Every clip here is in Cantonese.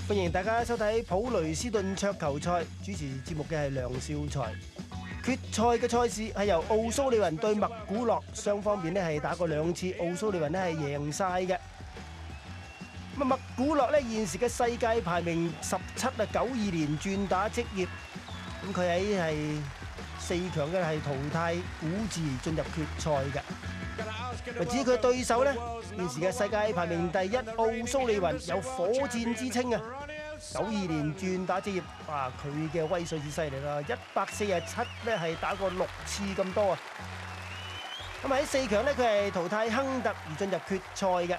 歡迎大家收睇普雷斯頓桌球賽，主持節目嘅係梁少才。決賽嘅賽事係由奧蘇利雲對麥古諾，雙方面咧係打過2次，奧蘇利雲咧係贏晒嘅。咁麥古諾咧現時嘅世界排名17啊，92年轉打職業。咁佢喺係4強嘅係淘汰古治進入決賽嘅。至於佢對手咧，現時嘅世界排名第1奧蘇利雲有火箭之稱啊，92年轉打職業，哇！佢嘅威水之犀利啦，147咧係打過6次咁多啊。咁喺4強咧，佢係淘汰亨特而進入決賽嘅。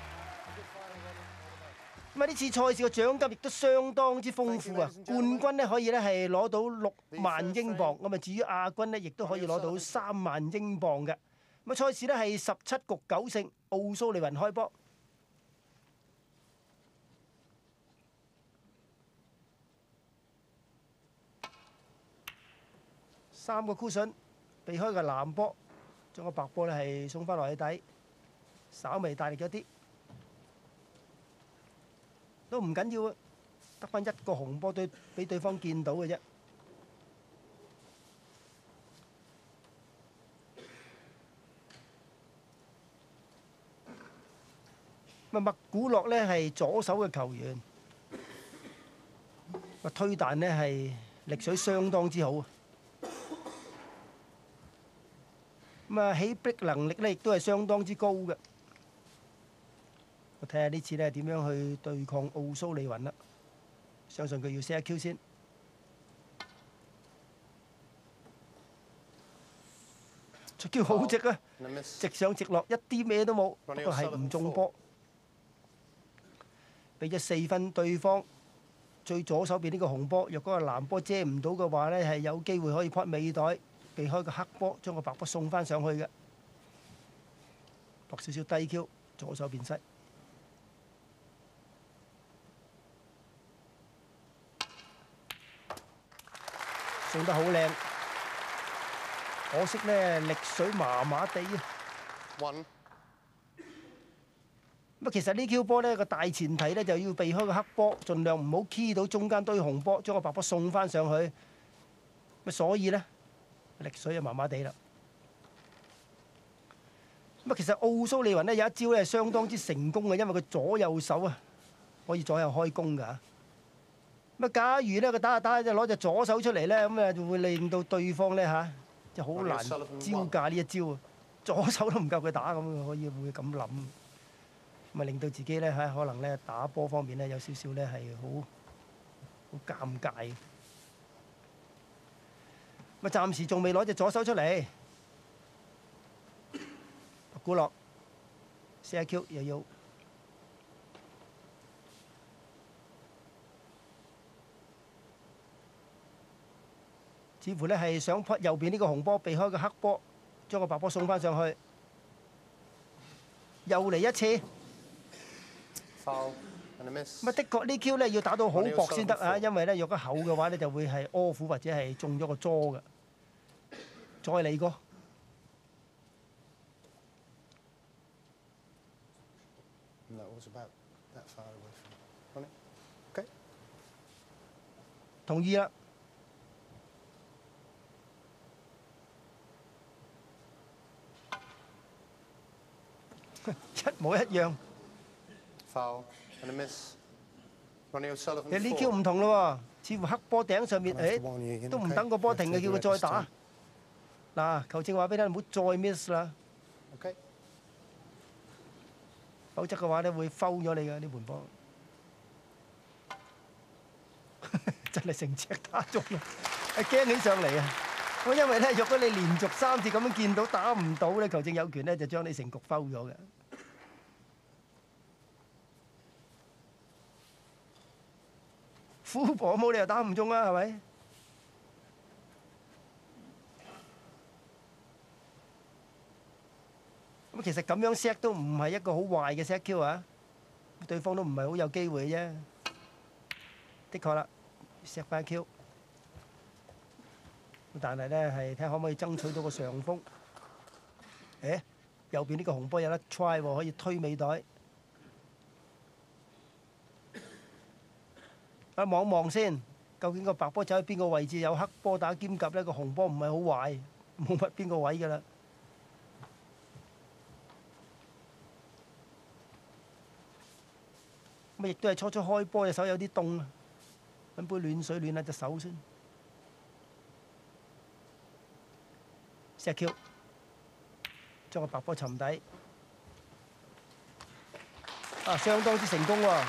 咁啊，呢次賽事嘅獎金亦都相當之豐富啊！冠軍咧可以咧係攞到6萬英鎊，咁啊至於亞軍咧亦都可以攞到3萬英鎊嘅。咁啊，賽事咧係17局9勝，奧蘇利雲開波。3個 cushion 避開個藍波，將個白波咧係送翻落去底，稍微大力咗啲，都唔緊要啊，得翻1個紅波俾對方見到嘅啫。麥古諾咧係左手嘅球員，推彈咧係力水相當之好啊！咁啊，起逼能力咧亦都係相當之高嘅。我睇下呢次咧點樣去對抗奧蘇利雲啦。相信佢要 set 一 Q 先。出 Q 好直啊，直上直落，一啲咩都冇，不過係唔中波。俾咗4分對方，最左手邊呢個紅波，若果個藍波遮唔到嘅話呢，係有機會可以 pot 尾袋，避開個黑波，將個白波送翻上去嘅。搏少少低 Q，左手邊西，送得好靚，可惜呢力水麻麻地啊。咁其實呢 Q 波呢個大前提呢，就要避開個黑波，盡量唔好 key 到中間堆紅波，將個白波送翻上去。咁所以呢，力水就麻麻地啦。咁其實奧蘇利雲呢有一招呢係相當之成功嘅，因為佢左右手啊可以左右開弓㗎。咁假如呢，佢打下打下就攞隻左手出嚟呢，咁啊就會令到對方呢嚇就好難招架呢一招啊！左手都唔夠佢打，咁可以會咁諗。咁啊，令到自己咧可能咧打波方面咧有少少咧係好尷尬。咁啊，暫時仲未攞隻左手出嚟。古樂 set Q 又要，似乎咧係想撲右邊呢個紅波，避開個黑波，將個白波送翻上去。又嚟一次。咁啊，的確呢 Q 咧要打到好薄先得啊，因為咧若果厚嘅話咧就會係柯虎或者係中咗個捉嘅。再嚟過，同意啦。一模一樣。其實呢 Q 唔同咯喎，似乎黑波頂上面，都唔等個波停嘅，叫佢再打。嗱，球證話俾你聽，唔好再 miss 啦。否則嘅話咧會 foul 咗你嘅呢盤波。真係成隻打中啦，驚起上嚟啊！咁因為咧，若果你連續3次咁樣見到打唔到咧，球證有權咧就將你成局 foul 咗嘅。富婆冇理由打唔中啊，係咪？咁其實咁樣 set 都唔係一個好壞嘅 set Q 啊，對方都唔係好有機會啫。的確啦 ，set 翻 Q， 但係咧係睇下可唔可以爭取到個上風。右邊呢個紅波有得 try 喎，可以推尾袋。 啊，望望先，究竟個白波走喺邊個位置？有黑波打兼夾呢，個紅波唔係好壞，冇乜邊個位㗎啦。咁亦都係初初開波，隻手有啲凍啊，揾杯暖水暖下隻手先。石橋將個白波沉底，啊，相當之成功喎！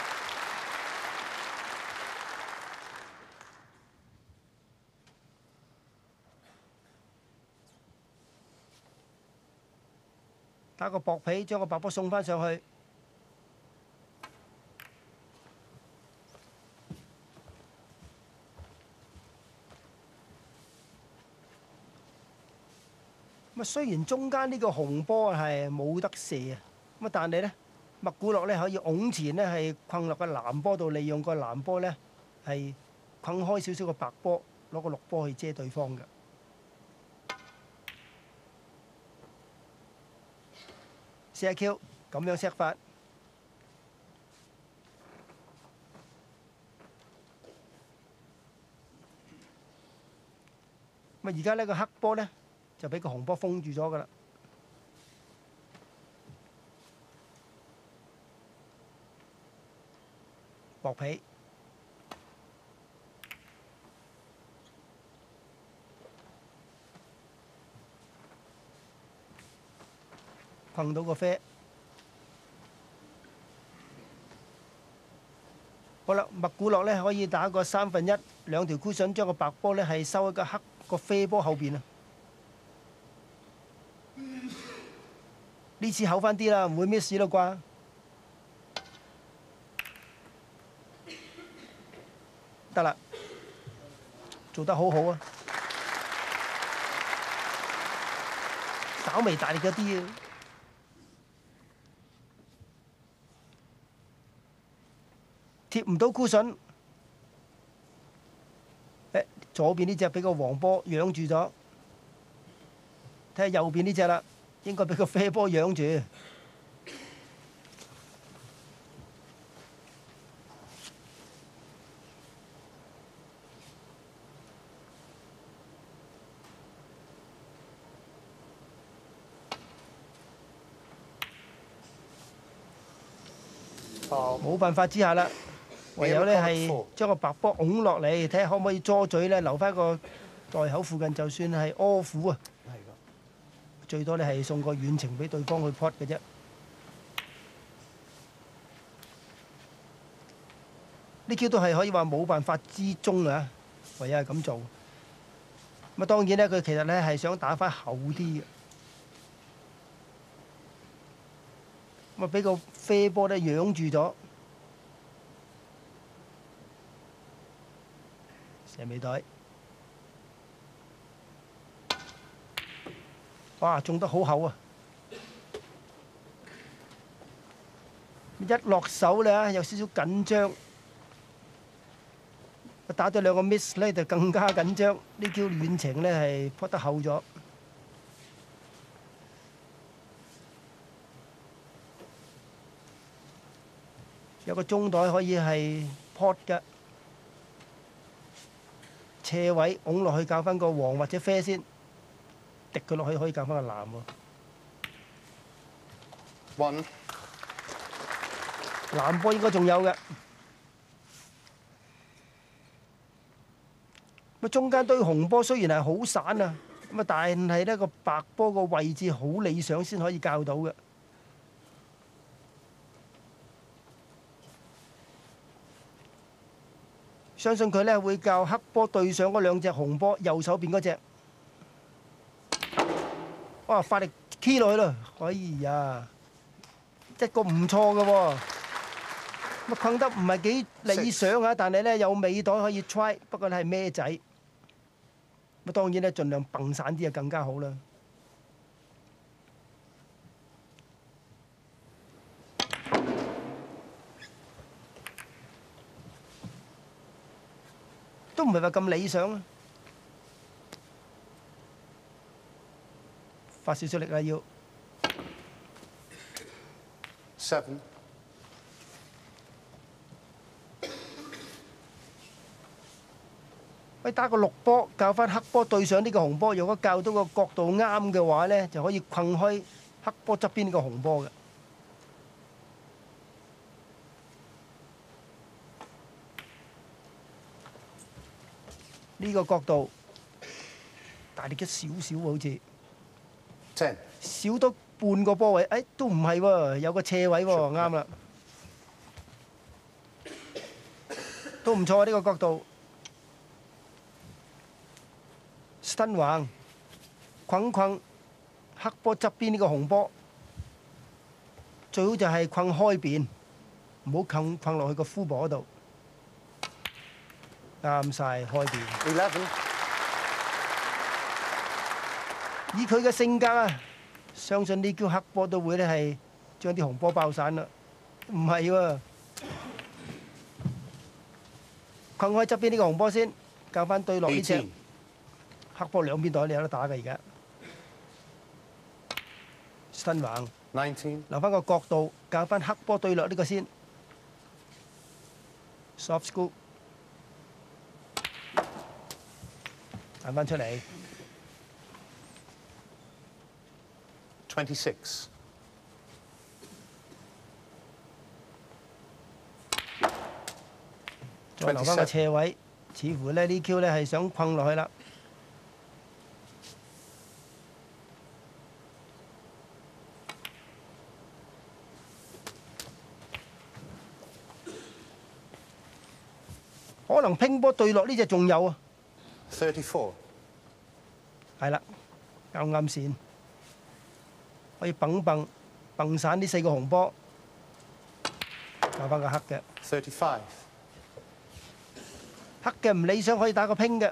打個薄皮，將個白波送翻上去。咁啊，雖然中間呢個紅波係冇得射啊，咁啊，但係咧，麥古洛咧可以拱前咧係困落個藍波度，利用個藍波咧係困開少少個白波，攞個綠波去遮對方嘅。射 Q 咁樣 set 法，咁啊而家呢個黑波咧就俾個紅波封住咗㗎啦。薄皮，困到個啡。好啦，麥古洛咧可以打個1/3，兩條 cushion 將個白波咧係收喺個黑個啡波後邊啊！呢次厚翻啲啦，唔會 miss 啦啩？得啦，做得好好啊！稍微大力咗啲啊！貼唔到cushion，左邊呢隻俾個黃波養住咗，睇下右邊呢隻啦，應該俾個啡波養住。冇辦法之下啦。唯有咧係將個白波拱落嚟，睇下可唔可以捉嘴咧，留翻個袋口附近，就算係柯虎啊，最多咧係送個遠程俾對方去 pot 嘅啫。呢 Q 都係可以話冇辦法之中啊，唯有係咁做。咁啊，當然咧，佢其實咧係想打翻厚啲嘅，咁啊俾個啡波咧養住咗。蛇尾袋，哇！中得好厚啊！一落手咧，有少少緊張，打咗2個 miss 咧，就更加緊張。呢叫遠程咧係撲得厚咗，有個中袋可以係 pot 㗎。斜位拱落去教翻個黃或者啡先，滴佢落去可以教翻個藍喎。藍波應該仲有嘅。咁中間堆紅波雖然係好散啊，咁啊但係呢個白波個位置好理想先可以教到嘅。相信佢咧會教黑波對上嗰兩隻紅波，右手邊嗰隻。哇！發力 key 落去咯，哎呀，一個唔錯嘅喎。咁困得唔係幾理想啊，但係咧有尾袋可以 try， 不過咧係孭仔。咁當然咧盡量蹦散啲就更加好啦。都唔係話咁理想啊！發少少力啦，要。 7 可以打個綠波，教翻黑波對上呢個紅波。如果教到個角度啱嘅話咧，就可以困開黑波側邊呢個紅波嘅。呢個角度大力咗少少好似 10 少多半個波位，誒都唔係喎，有個斜位喎，啱啦，都唔錯啊！呢個角度。身橫困黑波側邊呢個紅波，最好就係困開邊，唔好困落去個敷膊嗰度。啱晒開邊。 11 以佢嘅性格啊，相信呢叫黑波都會咧係將啲紅波爆散啦。唔係喎，困開側邊呢個紅波先，教翻對落呢隻。黑波兩邊袋你有得打嘅而家，身橫 19 留翻個角度，教翻黑波對落呢個先 ，soft scoop 彈翻出嚟 26 再留翻個斜位，似乎咧呢 Q 咧係想困落去啦。可能拼波對落呢隻仲有啊 34 係啦，啱啱線，可以蹦散呢4個紅波，搞翻個黑嘅。 35 黑嘅唔理想，可以打個拼嘅。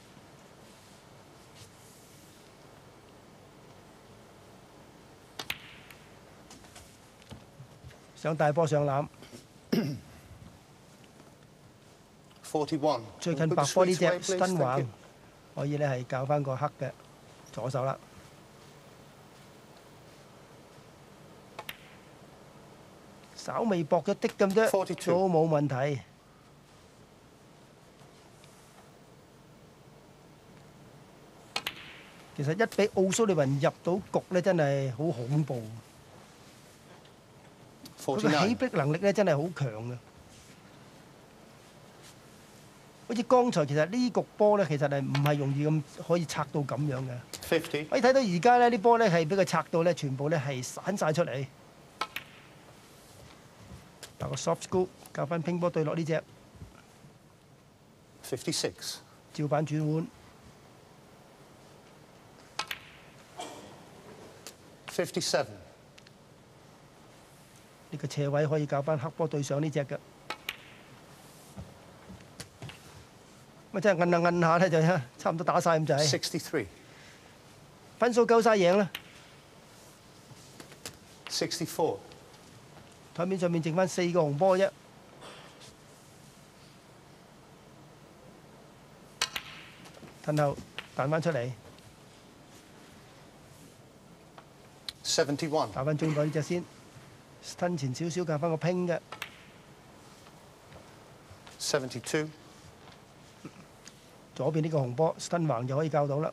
上大波上籃。 41 最近白波呢隻身橫，可以咧係教翻個黑嘅左手啦。稍微薄咗啲咁啫，都冇問題。其實一俾奧蘇利雲入到局咧，真係好恐怖。佢嘅起逼能力咧真係好強嘅。好似剛才其實呢局波咧，其實係唔係容易咁可以拆到咁樣嘅。 50 可以睇到而家咧啲波咧係俾佢拆到咧，全部咧係散晒出嚟。打個 soft scoop，教翻拼波對落呢隻。 56 照板轉換。 57 呢個斜位可以教翻黑波對上呢隻嘅。咪真係摁下摁下咧，就差唔多打晒咁滯。 63 分數夠晒贏啦。 64 台面上面剩翻4個紅波啫。褪後彈翻出嚟。 71 打翻中袋呢隻先，吞前少少教翻個拼嘅。 72 左邊呢個紅波身橫就可以教到啦。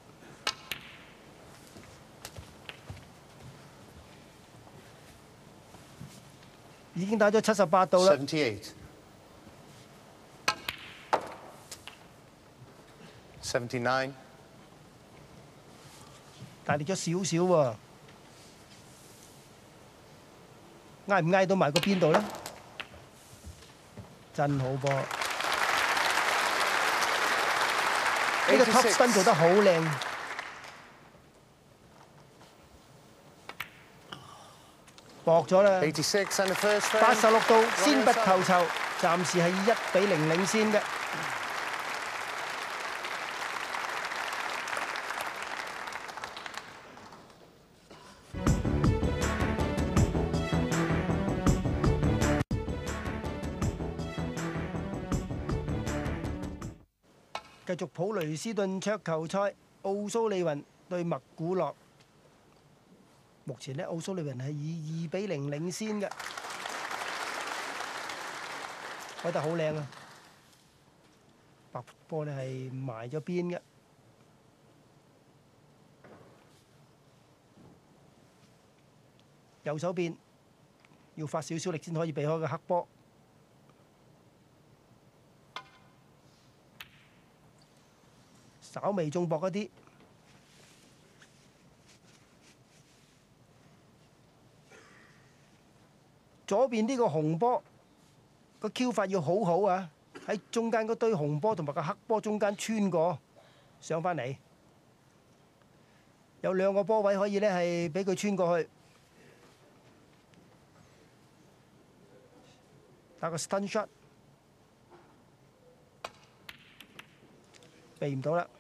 已經打咗78度啦。 78 79 大力咗少少喎，挨唔挨到埋個邊度咧？真好波！呢個 top spin 做得好靚，薄咗啦。86度先拔頭籌，暫時係1-0領先嘅。繼續普雷斯頓桌球賽，奧蘇利雲對麥古諾。目前呢，奧蘇利雲係以2-0領先嘅，開得好靚啊！ 白波咧係埋咗邊嘅。右手邊要發少少力先可以避開個黑波。稍微中薄一啲。左邊呢個紅波個 Q 法要好好啊！喺中間嗰堆紅波同埋個黑波中間穿過上返嚟，有兩個波位可以咧係俾佢穿過去，打個 stun shot， 避唔到啦。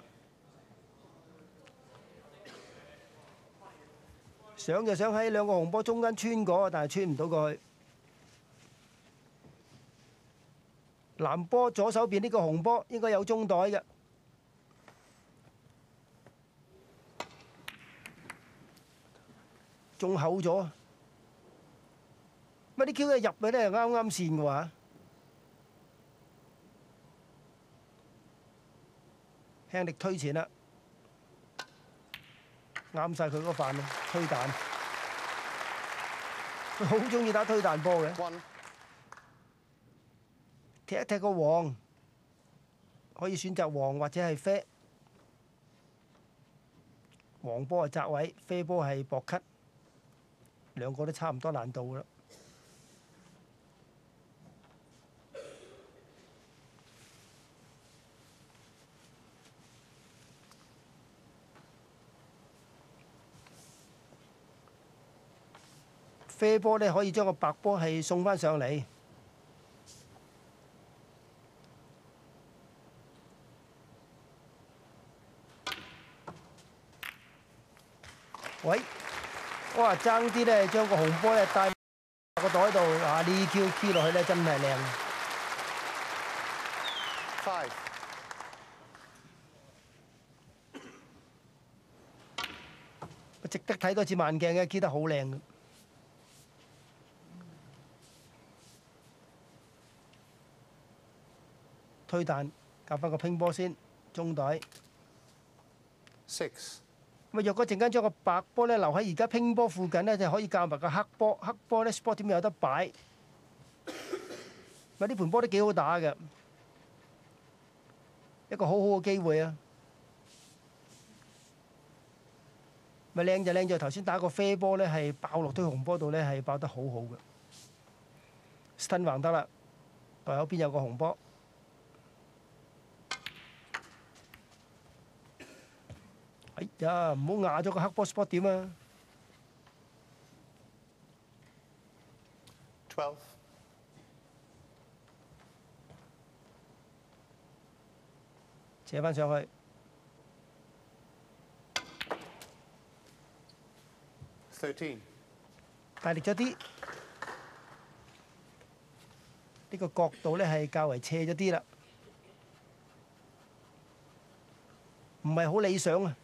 想就想喺兩個紅波中間穿過，但係穿唔到過去。藍波左手邊呢個紅波應該有中袋嘅，中厚咗。乜啲 Q 一入去咧，啱啱線嘅話，輕力推前啦，啱晒佢嗰飯啊！推彈，佢好中意打推彈波嘅。踢一踢個黃，可以選擇黃或者係啡。黃波係窄位，啡波係薄咳，兩個都差唔多難度啦。啡波咧可以將個白波係送翻上嚟。喂，哇！爭啲咧，將個紅波咧帶個袋度，啊呢 Q 落去咧真係靚。 5， 值得睇多次慢鏡嘅，Q 得好靚嘅。推彈，夾翻個乒波先，中袋。 6， 咁啊，若果陣間將個白波咧留喺而家乒波附近咧，就可以教埋個黑波。黑波咧 spot 點有得擺？咪呢盤波都幾好打嘅，一個好好嘅機會啊！咪靚就靚在頭先打個啡波咧，係爆落堆紅波度咧，係爆得好好嘅。stun 橫得啦，袋口邊有個紅波。哎呀，唔好壓咗個黑波 spot 點啊！ 12， 扯翻上去，大力咗啲。呢個角度咧係較為斜咗啲啦，唔係好理想啊！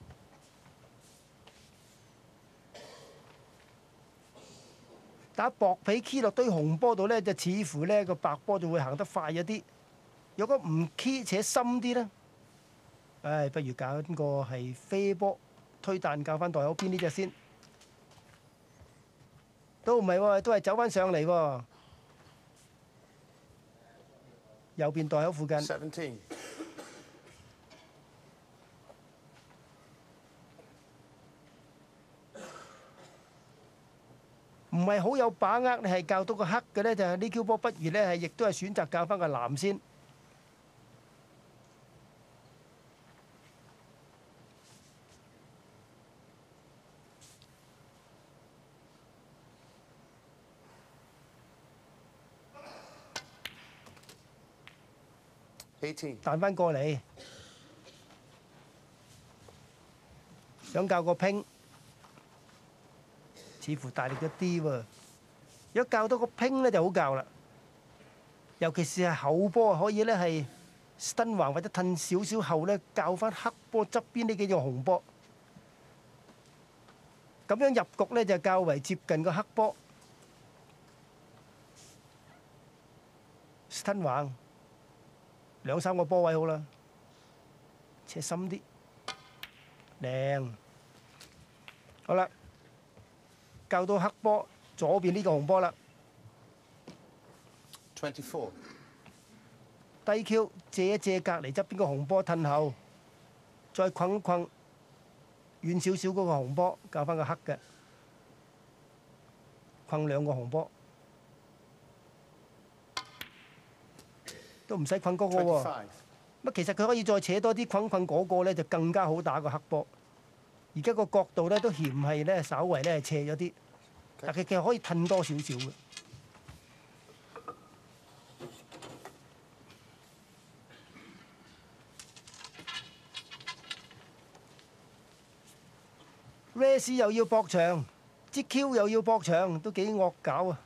打薄皮 key 落堆紅波度咧，就似乎咧個白波就會行得快一啲。如果唔 key 且深啲咧，唉，不如揀個係啡波推彈教翻袋口邊呢隻先。都唔係喎，都係走翻上嚟喎。右邊袋口附近。 17， 唔係好有把握，你係教到個黑嘅咧，就係呢 Q 波，不如咧係亦都係選擇教翻個藍先。彈翻過嚟，想教個拼，似乎大力咗啲喎。如果教到個拼咧就好教啦，尤其是係後波可以咧係 stun 橫或者褪少少後咧，教翻黑波側邊呢幾隻紅波，咁樣入局咧就較為接近個黑波 stun 橫。 2、3個波位好啦，斜深啲，靚。好啦，教到黑波左邊呢個紅波啦。 24. 低 Q 借一借隔離側邊個紅波褪後，再困一困遠少少嗰個紅波，教翻個黑嘅，困2個紅波，都唔使困嗰個喎。 25. 乜其實佢可以再扯多啲困嗰個咧，就更加好打個黑波。而家個角度咧都嫌係咧稍為咧斜咗啲，但佢其實可以褪多少少嘅。 Race 又要搏長，支 Q 又要搏長，都幾惡搞啊！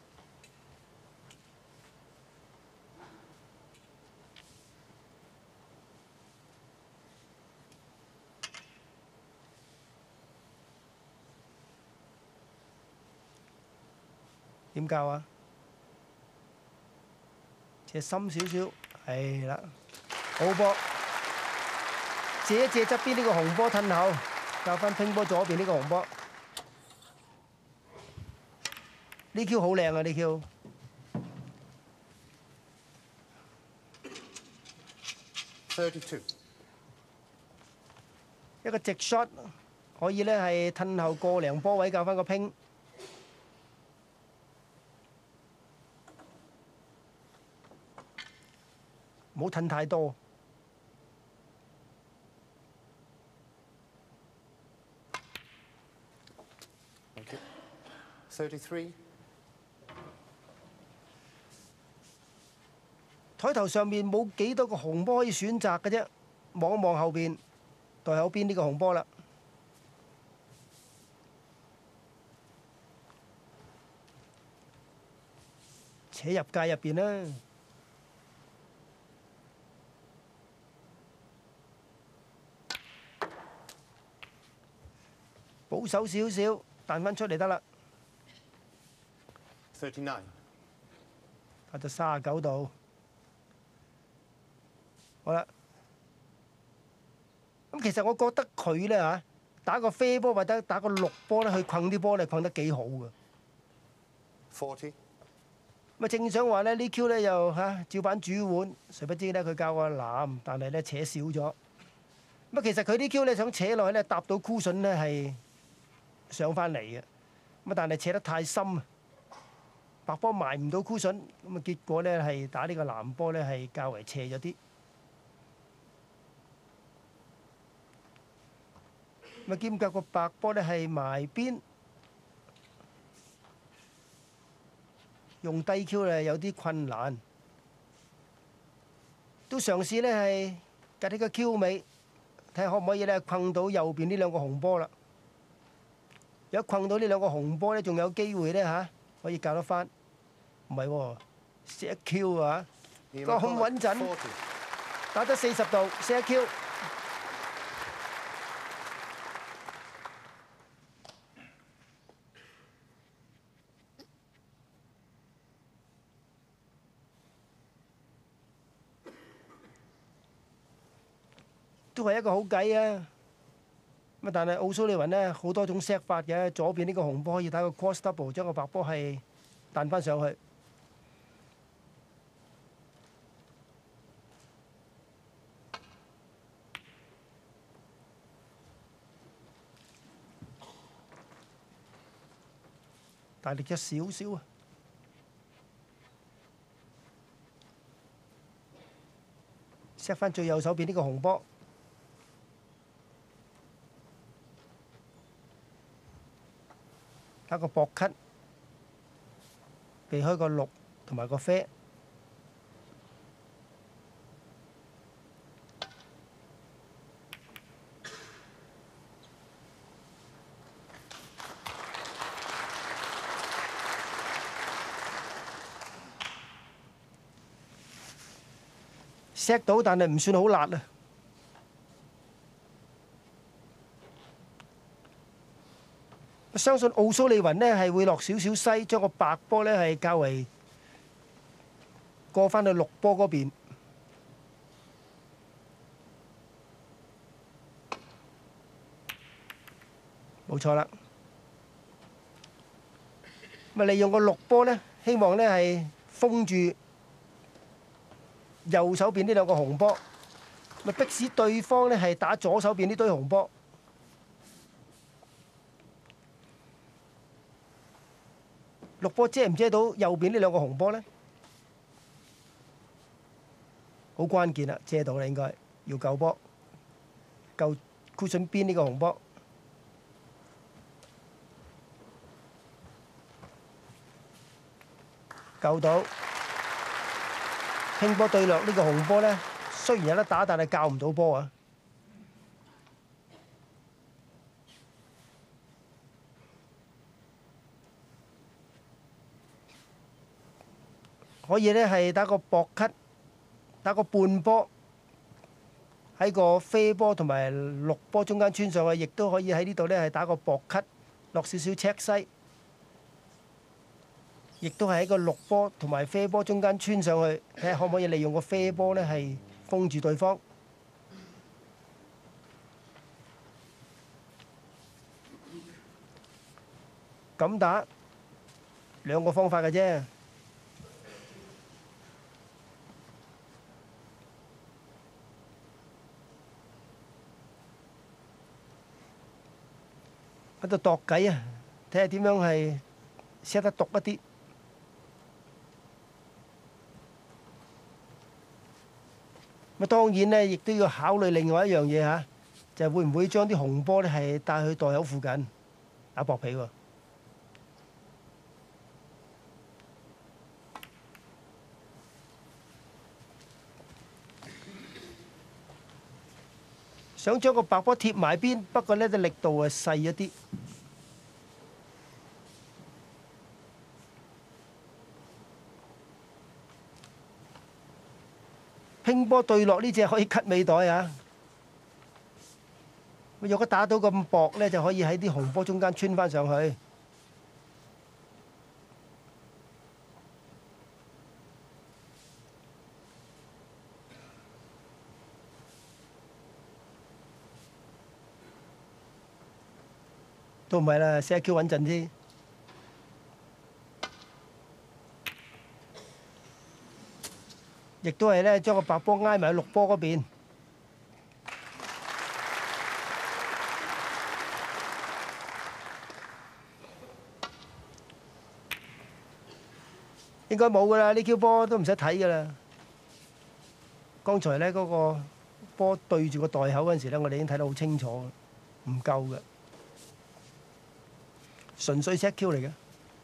點教啊？斜深少少，係啦，好波，借一借側邊呢個紅波褪後。 教翻拼波左邊呢個紅波，呢 Q 好靚啊！呢 Q 32. 一個直 shot 可以咧係褪後個零波位教翻個拼，唔好褪太多。 33. 台頭上面冇幾多個紅波可以選擇嘅啫，望一望後邊，袋口邊呢個紅波啦，扯入界入邊啦。保守少少，彈翻出嚟得啦。 39. 打到39度，好啦。咁其實我覺得佢咧嚇打個飛波或者打個綠波咧，去困啲波咧困得幾好嘅。 40. 咁啊正想話咧呢 Q 咧又照版煮碗，誰不知咧佢教個藍，但係咧扯少咗。咁啊其實佢啲 Q 咧想扯落去咧搭到 cushion 咧係上翻嚟嘅，咁啊但係扯得太深啊！ 白波埋唔到 cushion， 咁啊結果咧係打呢個藍波咧係較為斜咗啲。咁啊兼夾個白波咧係埋邊，用低 Q 咧有啲困難，都嘗試咧係隔呢個 Q 尾，睇下可唔可以咧困到右邊呢2個紅波啦。如果困到呢2個紅波咧，仲有機會咧可以教得翻。 唔係喎，射 Q 啊，個控穩陣，打得40度，射 Q。都係一個好計啊！咁但係奧蘇利雲呢，好多種 set 法嘅，左邊呢個紅波可以打個 cross double， 將個白波係彈翻上去。 大力咗少少啊！set 翻最右手邊呢個紅波，打個薄 cut， 避開個綠同埋個啡。錫到，但係唔算好辣啊！相信奧蘇利雲呢係會落少少西，將個白波呢係較為過翻去綠波嗰邊。 冇錯啦。咁啊，利用個綠波咧，希望咧係封住右手邊呢兩個紅波，咪迫使對方咧係打左手邊呢堆紅波。綠波遮唔遮到右邊呢兩個紅波咧？好關鍵啦，遮到啦，應該要救波，救cushion邊呢個紅波，救到。拼波對落呢個紅波咧，雖然有得打，但係教唔到波啊！可以咧係打個薄咳，打個半波，喺個飛波同埋綠波中間穿上去，亦都可以喺呢度咧係打個薄咳，落少少赤西，亦都係喺個綠波同埋飛波中間穿上去，睇下可唔可以利用個飛波咧係封住對方。咁打兩個方法嘅啫。喺度度計啊，睇下點樣係 set 得毒一啲。咁當然咧，亦都要考慮另外一樣嘢嚇，就係會唔會將啲紅波咧係帶去袋口附近打薄皮喎。想將個白波貼埋邊，不過呢個力度係細一啲。拼波對落呢隻可以cut尾袋啊！如果打到咁薄呢，就可以喺啲紅波中間穿翻上去。都唔係啦，4Q 穩陣啲。亦都係咧，將個白波挨埋喺綠波嗰邊。應該冇噶啦，呢 Q 波都唔使睇噶啦。剛才咧嗰個波對住個袋口嗰陣時咧，我哋已經睇得好清楚，唔夠嘅。純粹 set Q 嚟嘅，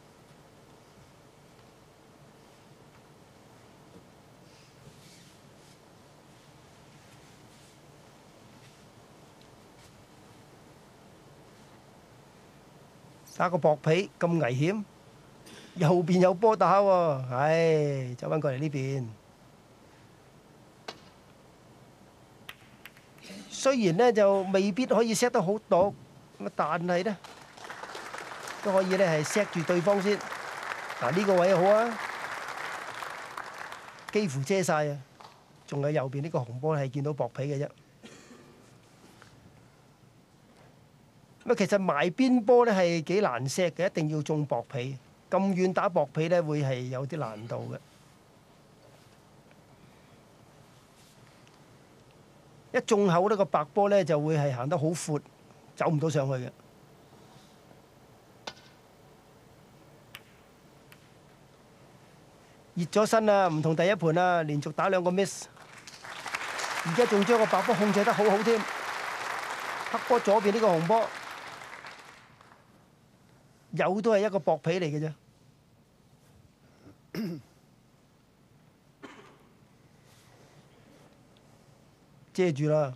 打個薄皮咁危險，右邊有波打喎，唉，走翻過嚟呢邊。雖然呢就未必可以 set 得好毒，咁但係呢，都可以咧係 set 住對方先。嗱，呢個位好啊，幾乎遮晒啊，仲有右邊呢個紅波係見到薄皮嘅啫。咁其實埋邊波咧係幾難 set 嘅，一定要中薄皮。咁遠打薄皮咧會係有啲難度嘅。一中口呢個白波咧就會係行得好闊，走唔到上去嘅。熱咗身啦，唔同第一盤啦，連續打2個 miss， 而家仲將個白波控制得好好添。黑波左邊呢個紅波，有都係一個薄皮嚟嘅啫。遮住啦，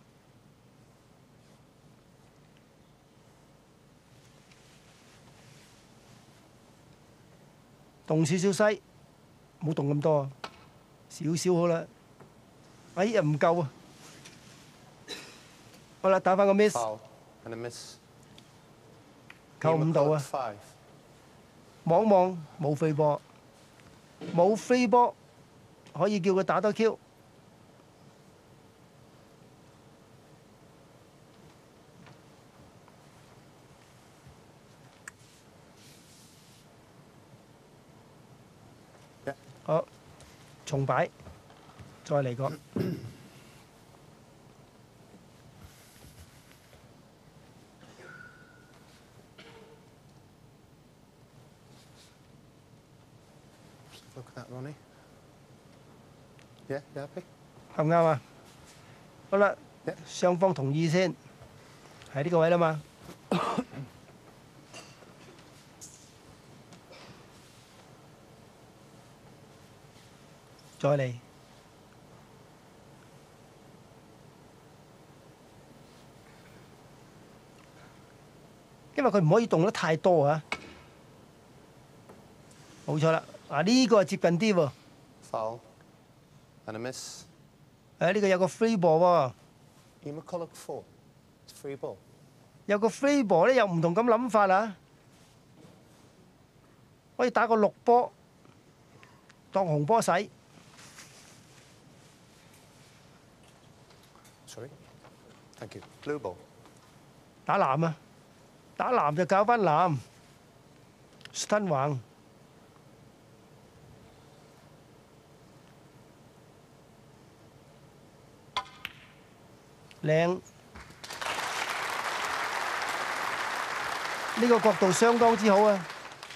動少少西。唔好動咁多，少少好啦。哎呀，唔夠啊！好啦，打翻個 miss， 扣5度啊！望望冇飛波，冇飛波，可以叫佢打多 Q。 重擺，再嚟過。 Look at that, Ronnie. Yeah, you happy? 啱唔啱啊？好啦 Yeah.， 雙方同意先，喺呢個位啦嘛。再嚟，因為佢唔可以動得太多啊。冇錯啦，呢個係接近啲喎。 Foul. And a miss. 呢個有個 free ball 喎。 McCulloch 4. It's free ball. 有個 free ball 咧，有唔同咁諗法啊。可以打個綠波，當紅波使。 Sorry. Thank you. Blue ball. 打藍啊！打藍就搞翻藍，stun 橫。靚，呢個角度相當之好啊！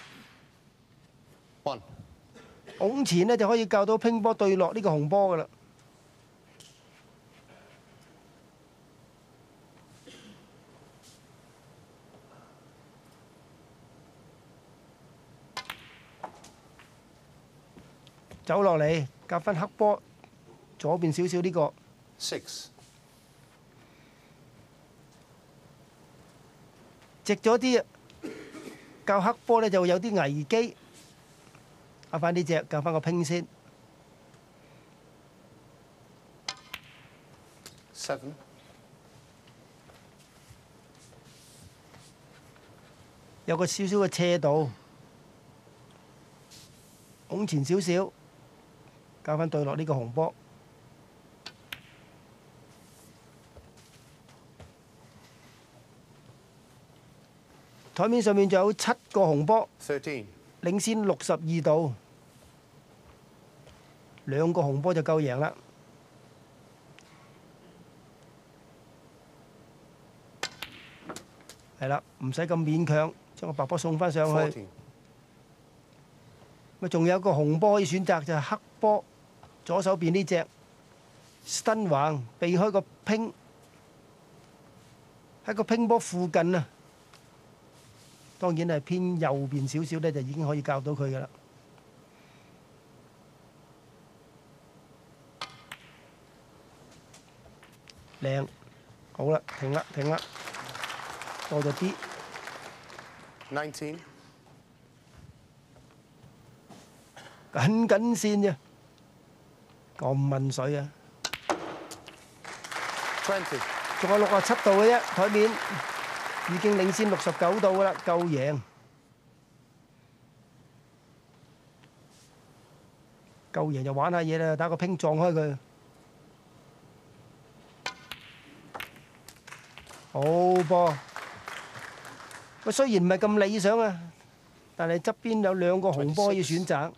1. 拱前呢就可以教到乒波對落呢個紅波噶啦。走落嚟，夾翻黑波，左邊少少呢個。 6. 直咗啲啊，教黑波咧就會有啲危機。打翻呢隻，教翻個拼先。 7. 有個少少嘅斜度，拱前少少，教翻對落呢個紅波。台面上面仲有7個紅波， 13. 領先62度，2個紅波就夠贏啦。係啦，唔使咁勉強，將個白波送翻上去。 14. 咪仲有個紅波可以選擇，就係黑波，左手邊呢隻 stun 橫，避開個拼，喺個拼波附近啊。當然係偏右邊少少咧，就已經可以教到佢噶啦。靚，好啦，停啦，停啦，多咗啲。 19. 緊緊線啫，咁問水啊！ 20. 仲有67度嘅啫，台面已經領先69度噶啦，夠贏。夠贏就玩下嘢啦，打個拼撞開佢。好波！佢雖然唔係咁理想啊，但係側邊有2個紅波可以選擇。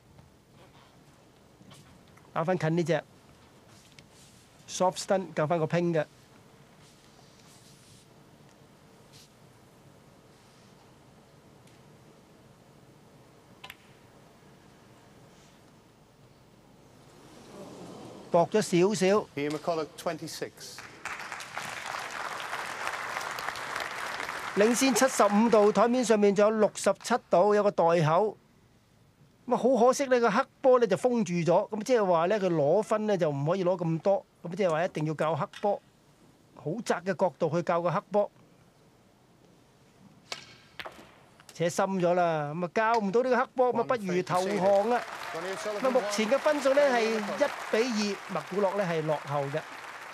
打翻近呢隻 soft stun， 教翻個拼嘅。薄咗少少。 McCulloch 26. 領先75度，台面上面仲有67度，有個袋口。咁啊，好可惜呢個黑波咧就封住咗，咁即係話咧佢攞分咧就唔可以攞咁多，咁即係話一定要教黑波，好窄嘅角度去教個黑波，扯深咗啦，咁啊教唔到呢個黑波，咁啊不如投降啦。咁啊目前嘅分數咧係1-2，麥古洛咧係落後嘅。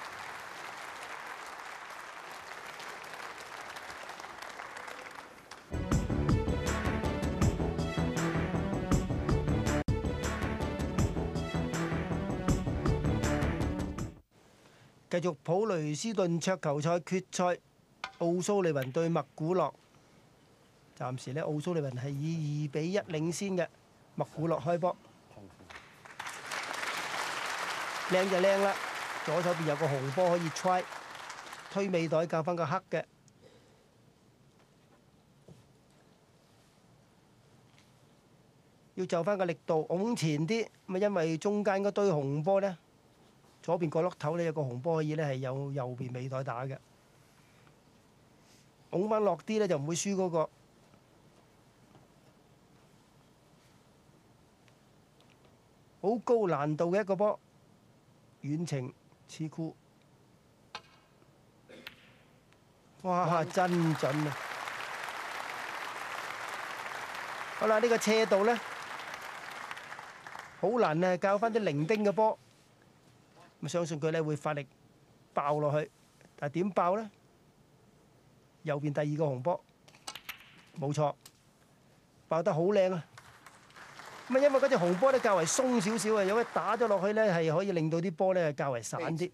繼續普雷斯頓桌球賽決賽，奧蘇利雲對麥古洛。暫時呢，奧蘇利雲係以2-1領先嘅，麥古洛開波。 靚就靚啦。左手邊有個紅波可以 try， 推尾袋教翻個黑嘅。要就翻個力度，拱前啲。咁啊，因為中間嗰堆紅波呢，左邊角落頭呢有個紅波可以呢係有右邊尾袋打嘅。拱翻落啲呢就唔會輸嗰個。好高難度嘅一個波，遠程刺箍，哇！真準啊！好啦，呢個斜度呢，好難啊，教翻啲零丁嘅波。咁相信佢呢會發力爆落去，但係點爆呢？右邊第二個紅波，冇錯，爆得好靚啊！咁啊，因為嗰隻紅波咧較為鬆少少啊，有一打咗落去咧係可以令到啲波咧較為散啲。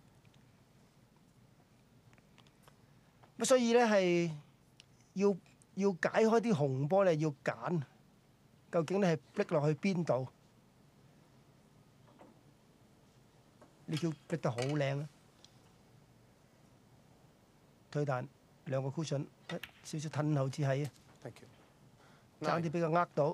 咁所以咧係要解開啲紅波咧，要揀究竟咧係逼落去邊度？呢招逼得好靚啊！推彈兩個 cushion， 少少褪後至係啊，爭啲俾佢呃到。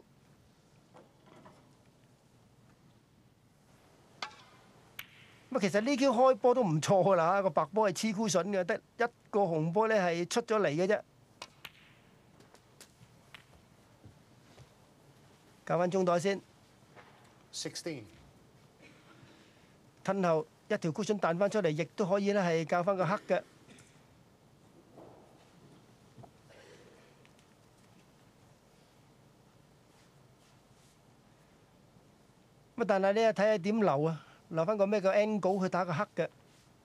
咁其實呢 Q 開波都唔錯㗎啦，個白波係黐 cushion嘅，得一個紅波咧係出咗嚟嘅啫。教翻中袋先 16。 褪後一條 cushion彈翻出嚟，亦都可以咧係教翻個黑嘅。咁但係你睇下點留啊？留翻個咩叫 angle 去打個黑嘅。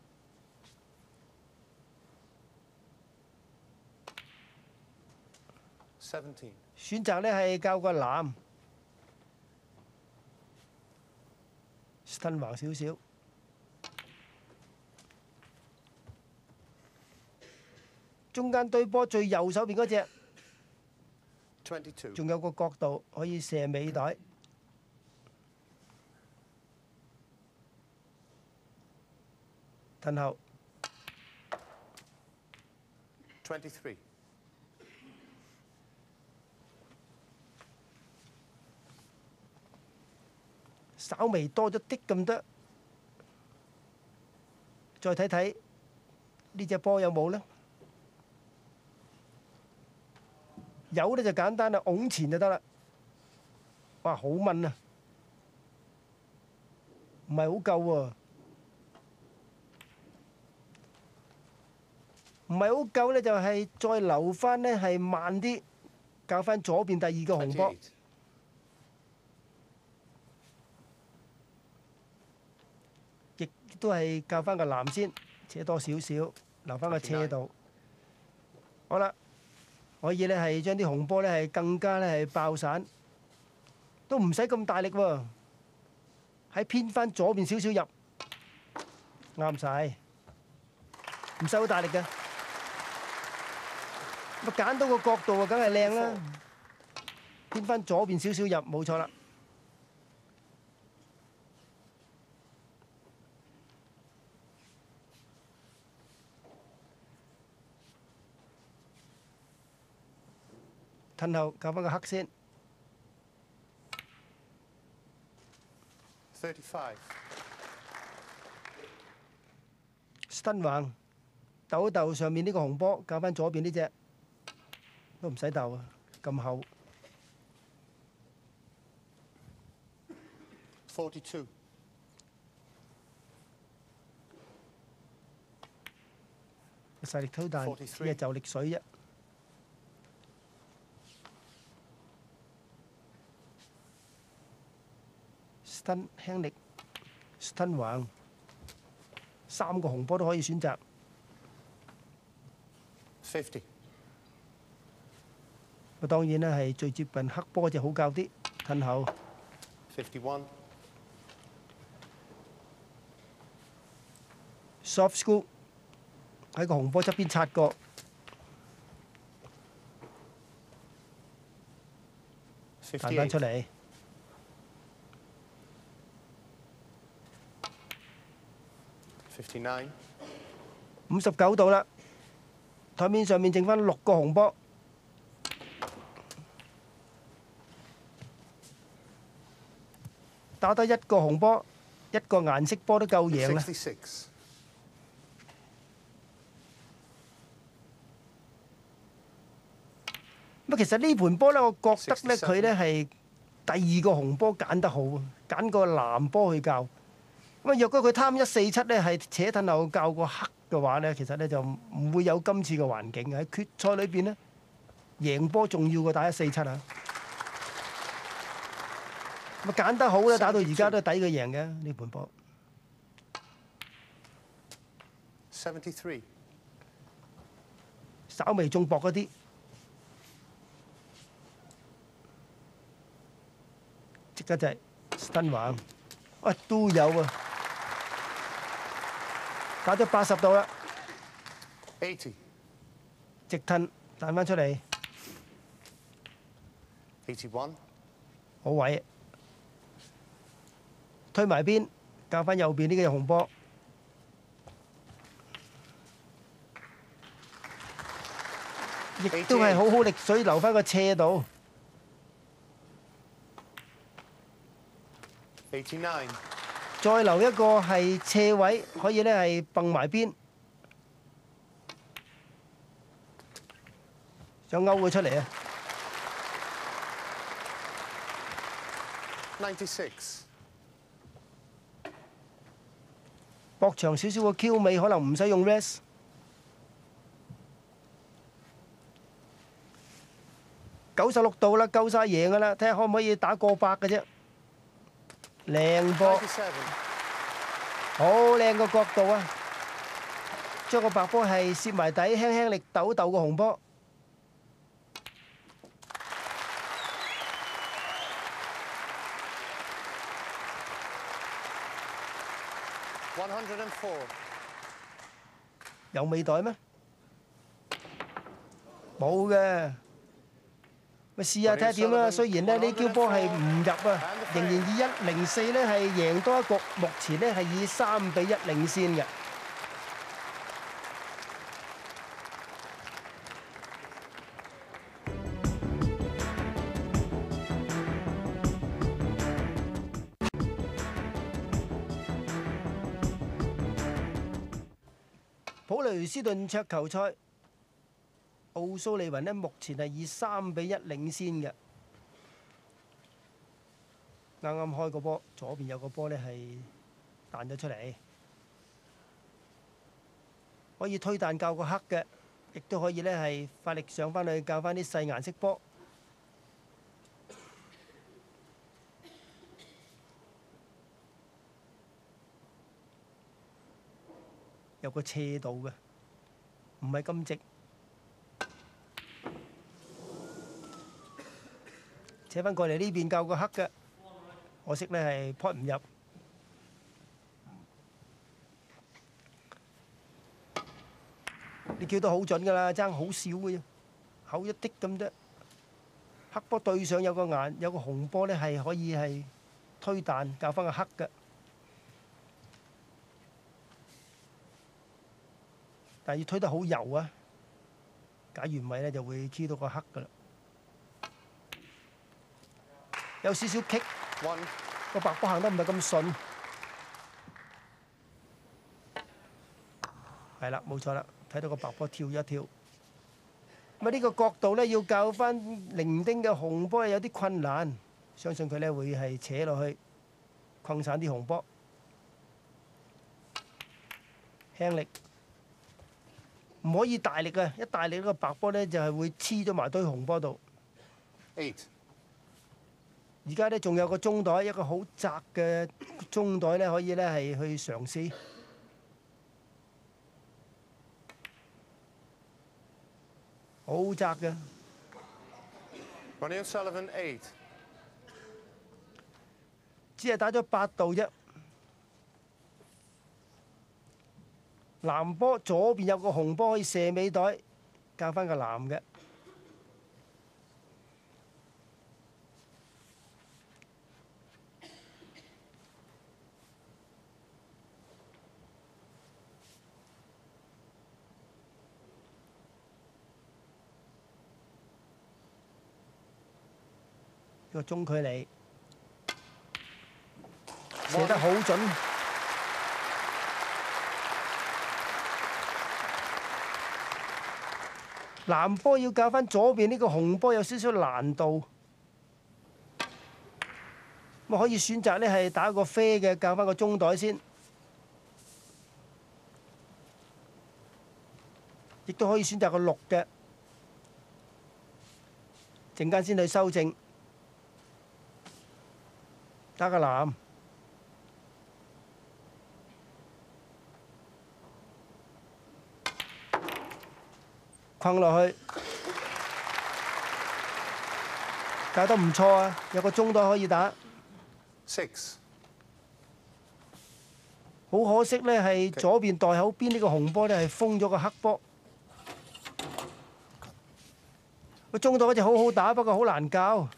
17。 選擇呢係教個藍 ，stun 橫少少。中間對波最右手邊嗰隻， 22。 仲有個角度可以射尾袋。褪後 23。 稍微多咗啲咁多，再睇睇呢隻波有冇呢？有呢就簡單啦，拱前就得啦。哇，好問啊，唔係好夠喎。唔係好夠呢，就係再留翻呢，係慢啲，教翻左邊第二個紅波，亦都係教翻個藍先，扯多少少，留翻個車度。好啦，可以呢係將啲紅波呢係更加呢係爆散，都唔使咁大力喎，喺偏翻左邊少少入，啱晒，唔使好大力嘅。咁揀到個角度啊，梗係靚啦！偏翻左邊少少入，冇錯啦。褪後教翻個黑先。 35。 stun橫鬥一鬥上面呢個紅波，教翻左邊呢隻。都唔使鬥啊，咁厚。 42。 細力推彈，只係就力水啫。stun 輕力 ，stun 橫，三個紅波都可以選擇。 50。 咁當然啦，係最接近黑波就好教啲，褪後。 51。 soft scoop 喺個紅波側邊擦過。彈翻出嚟。 59. 59度啦，台面上面剩翻6個紅波，打得1個紅波，1個顏色波都夠贏啦。 66. 咁其實呢盤波咧，我覺得咧佢咧係第2個紅波揀得好，揀個藍波去教。咁啊，若果佢貪147咧，係扯褪後教個黑嘅話咧，其實咧就唔會有今次嘅環境嘅。喺決賽裏邊咧，贏波重要過打147啊！咁啊，揀得好咧，打到而家都抵佢贏嘅呢盤波。 73. 稍微中薄嗰啲。 即刻就係新橫，喂都有啊！打咗80度啦， 80. 直褪彈翻出嚟， 81. 好位，推埋邊，教翻右邊呢個紅波，亦都係好好力水留翻個斜度。 89. 再留一個係斜位，可以咧係蹦埋邊，想勾佢出嚟啊！ 96. 搏長少少個 Q 尾，可能唔使用 rest。96度啦，夠晒贏噶啦，睇下可唔可以打過百嘅啫。 靚波，好靚個角度啊！將個白波係攝埋底，輕輕力抖抖個紅波。 104. 有尾袋咩？冇嘅。咪試下睇下點啦。雖然咧呢膠波係唔入啊，仍然以104咧係贏多一局。目前咧係以3比1領先嘅。普雷斯頓桌球賽。 奧蘇利雲呢，目前係以3比1領先嘅。啱啱開個波，左邊有個波呢係彈咗出嚟，可以推彈教個黑嘅，亦都可以呢係發力上翻去教翻啲細顏色波。有個斜度嘅，唔係咁直。 扯翻過嚟呢邊教個黑嘅，可惜咧係 pot 唔入。你叫到好準㗎啦，爭好少嘅啫，厚一滴咁啫。黑波對上有個紅波咧係可以係推彈教翻個黑嘅，但係要推得好柔啊！假如唔係咧，就會 Q 到個黑㗎啦。 有少少棘，個白波行得唔係咁順，係啦，冇錯啦，睇到個白波跳一跳。咁啊呢個角度咧，要教翻零丁嘅紅波有啲困難，相信佢咧會係扯落去，困散啲紅波，輕力，唔可以大力啊！一大力呢個白波咧就係會黐咗埋堆紅波度。 8. 而家咧仲有個中袋，一個好窄嘅中袋咧，可以咧係去嘗試。好窄嘅。 Ronnie O'Sullivan 8. 只係打咗8度啫。藍波左邊有個紅波可以射尾袋，教翻個藍嘅。 1 個中距離，射得好準。藍波要教翻左邊呢個紅波有少少難度，咁可以選擇呢係打個啡嘅，教翻個中袋先，亦都可以選擇個綠嘅，陣間先去修正，打個藍。困落去，教得唔錯啊！有個中袋可以打。 6. 好可惜呢，係左邊袋口邊呢個紅波呢係封咗個黑波。個中袋嗰隻好好打，不過好難教，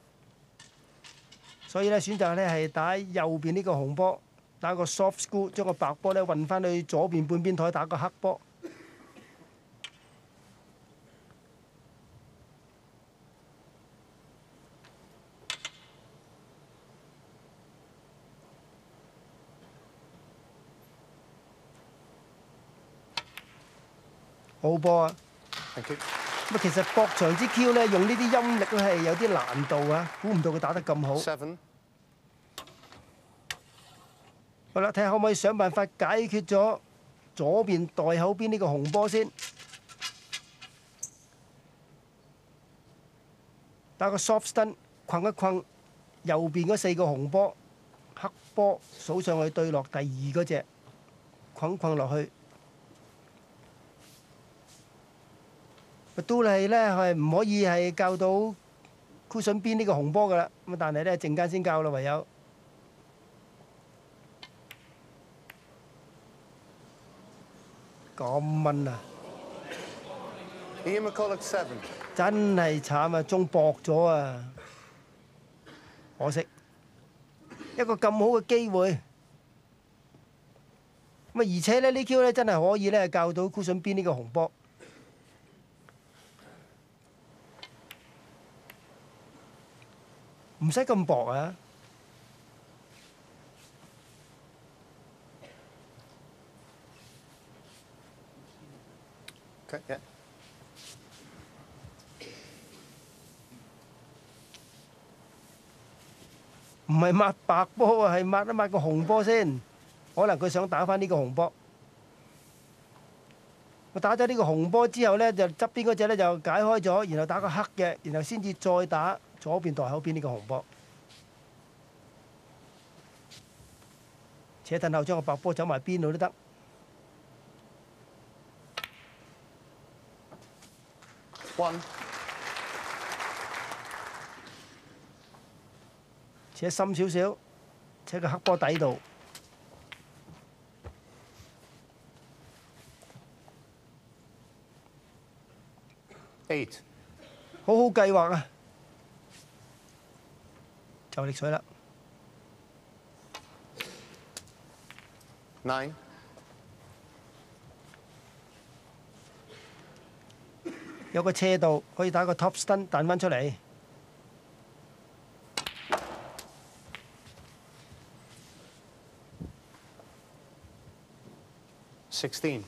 所以呢選擇呢係打右邊呢個紅波，打個 soft screw， 將個白波呢運翻去左邊半邊台打個黑波。好波啊！ Thank you. 咁其實博長之 Q 呢，用呢啲音力咧係有啲難度啊，估唔到佢打得咁好。 7. 好啦，睇下可唔可以想辦法解決咗左邊袋口邊呢個紅波先，打個 soft stun， 困一困右邊嗰4個紅波，黑波數上去對落第2嗰隻，困落去。都係咧，係唔可以係教到 cushion 邊呢個紅波噶啦。咁但係咧，陣間先教啦，唯有咁蚊啊！ McCulloch 7. 真係慘啊，中薄咗啊！可惜一個咁好嘅機會。咁啊，而且咧呢 Q 咧真係可以咧教到 cushion 邊呢個紅波。唔使咁薄啊！ Okay, yeah. 唔係抹白波啊，係抹一抹個紅波先。可能佢想打翻呢個紅波。我打咗呢個紅波之後呢，就側邊嗰隻呢就解開咗，然後打個黑嘅，然後先至再打左邊袋口邊呢個紅波。扯褪後將個白波走埋邊度都得。 1. 扯深少少，扯個黑波底度。 8. 好好計劃啊！就力水啦。 9. 有個斜度可以打個 top stun 彈翻出嚟。 16.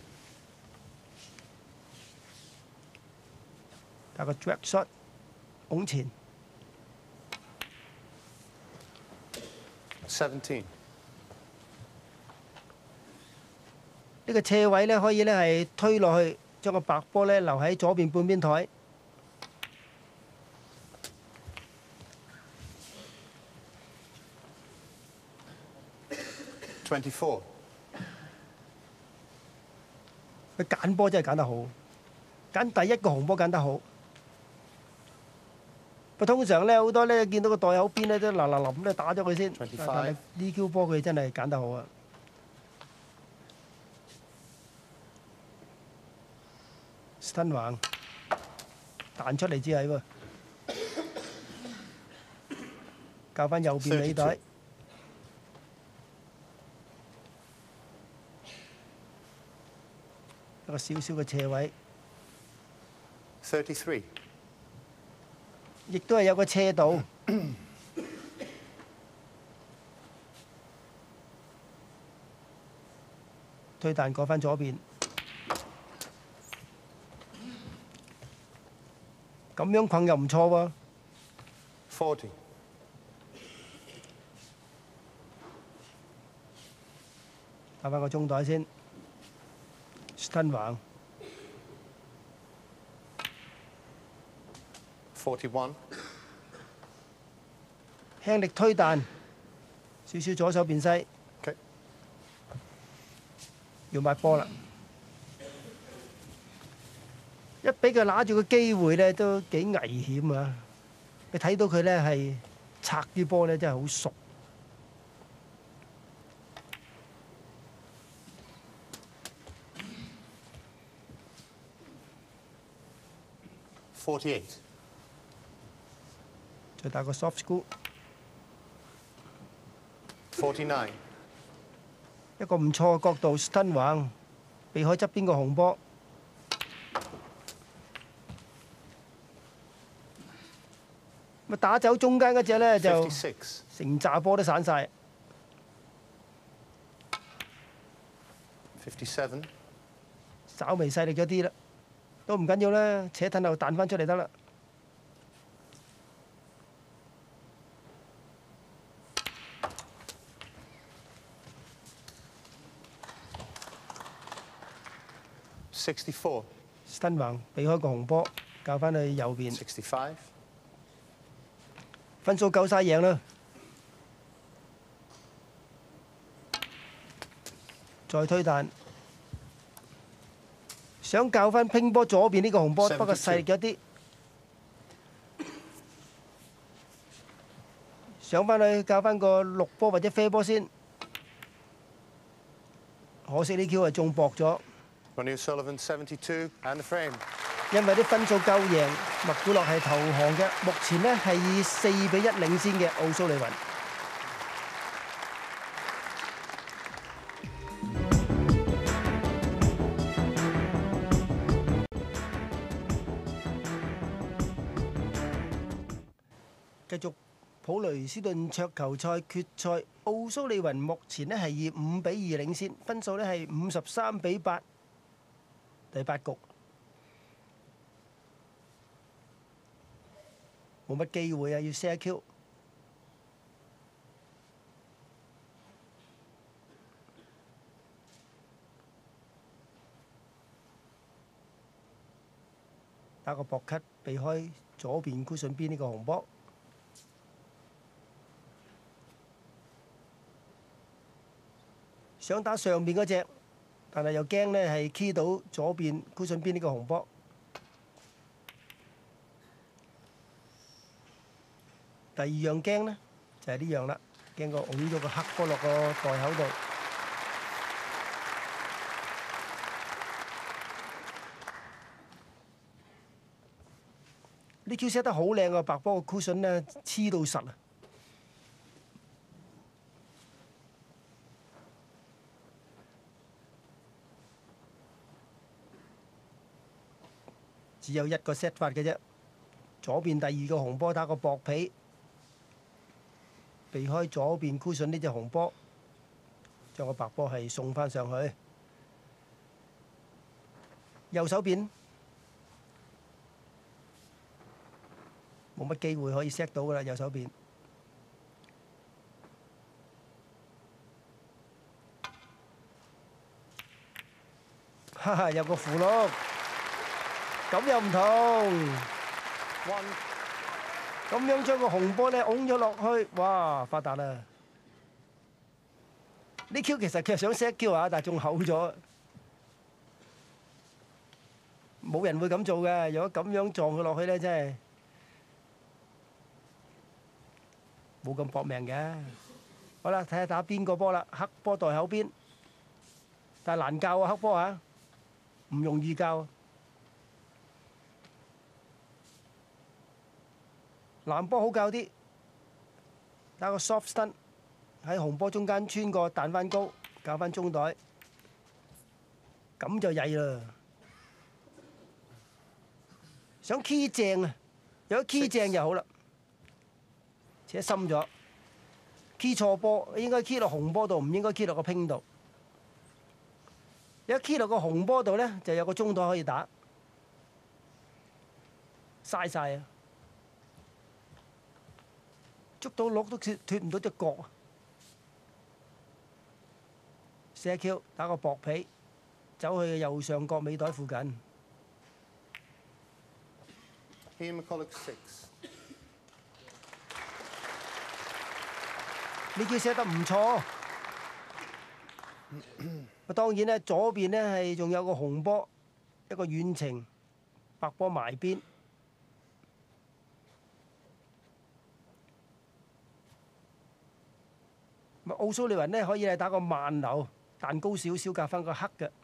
打個 drag shot 拱前。 17. 呢個斜位呢，可以呢係推落去，將個白波呢留喺左邊半邊台。 24. 佢揀波真係揀得好，揀第一個紅波揀得好。不過通常呢，好多呢見到個袋口邊呢都嗱嗱臨咁打咗佢先。但係呢 Q 波佢真係揀得好啊！ stun 橫彈出嚟之係喎，教翻右邊尾袋。 一個少少嘅斜位， 33. 亦都係有個斜度， 推彈過翻左邊，咁樣困又唔錯喎。 40. 打翻個中袋先 ，stun 橫 41. 輕力推彈，少少左手變西， Okay. 要抹波啦。一俾佢揦住個機會咧，都幾危險啊！你睇到佢咧係拆啲波咧，真係好熟。 48. 再打個 soft school， 49. 一個唔錯嘅角度 stun 橫，避開側邊個紅波。咪打走中間嗰只咧就 56. 成扎波都散晒。 57. 稍微細力咗啲啦，都唔緊要啦，扯褪後彈翻出嚟得啦。 64. stun橫避開個紅波，教翻去右邊， 65. 分數夠晒贏啦。再推彈，想教翻乒波左邊呢個紅波，不過細力咗啲。上翻去教翻個綠波或者啡波先，可惜呢 Q 係中薄咗。 Ronnie O'Sullivan, 72, and the frame. 因為啲分數夠贏，麥古洛係投降嘅。目前呢係以4-1領先嘅奧蘇利雲。繼續普雷斯頓桌球賽決賽，奧蘇利雲目前呢係以5-2領先，分數呢係53-8，第8局。 冇乜機會啊！要 set Q， 打個薄咳，避開左邊 cushion 邊呢個紅波。想打上邊嗰隻，但係又驚呢係 key 到左邊 cushion 邊呢個紅波。 第二樣驚呢，就係呢樣啦，驚個㧬咗個黑波落個袋口度。呢 Q set 得好靚啊！白波個 cushion 呢黐到實啊！只有一個 set 法嘅啫，左邊第二個紅波打個薄皮。 避開左邊 cushion 呢隻紅波，將個白波係送翻上去。右手邊冇乜機會可以 set 到㗎啦，右手邊。哈哈，有個符碌，咁又唔同。咁樣將個紅波咧拱咗落去，哇！發達啦！呢 Q 其實佢係想 set Q 啊，但係仲厚咗，冇人會咁做嘅。如果咁樣撞佢落去咧，真係冇咁搏命嘅。好啦，睇下打邊個波啦，黑波袋口邊，但係難教啊，黑波啊，唔容易教啊。 藍波好教啲，打個 soft stun 喺紅波中間穿過彈翻高，教翻中袋，咁就曳啦。想 key 正啊，有得 key 正就好啦。 扯深咗，key 錯波，應該 key 落紅波度，唔應該 key 落個拼度。一 key 落個紅波度咧，就有個中袋可以打，嘥晒啊！捉到鹿都脱唔到隻角啊！射 Q 打個薄皮，走去右上角尾袋附近。 McCulloch 6. 呢叫射得唔錯。當然咧，左邊咧係仲有個紅波，一個遠程，白波埋邊。奧蘇利雲咧可以係打個慢流，彈高少少夾翻個黑嘅。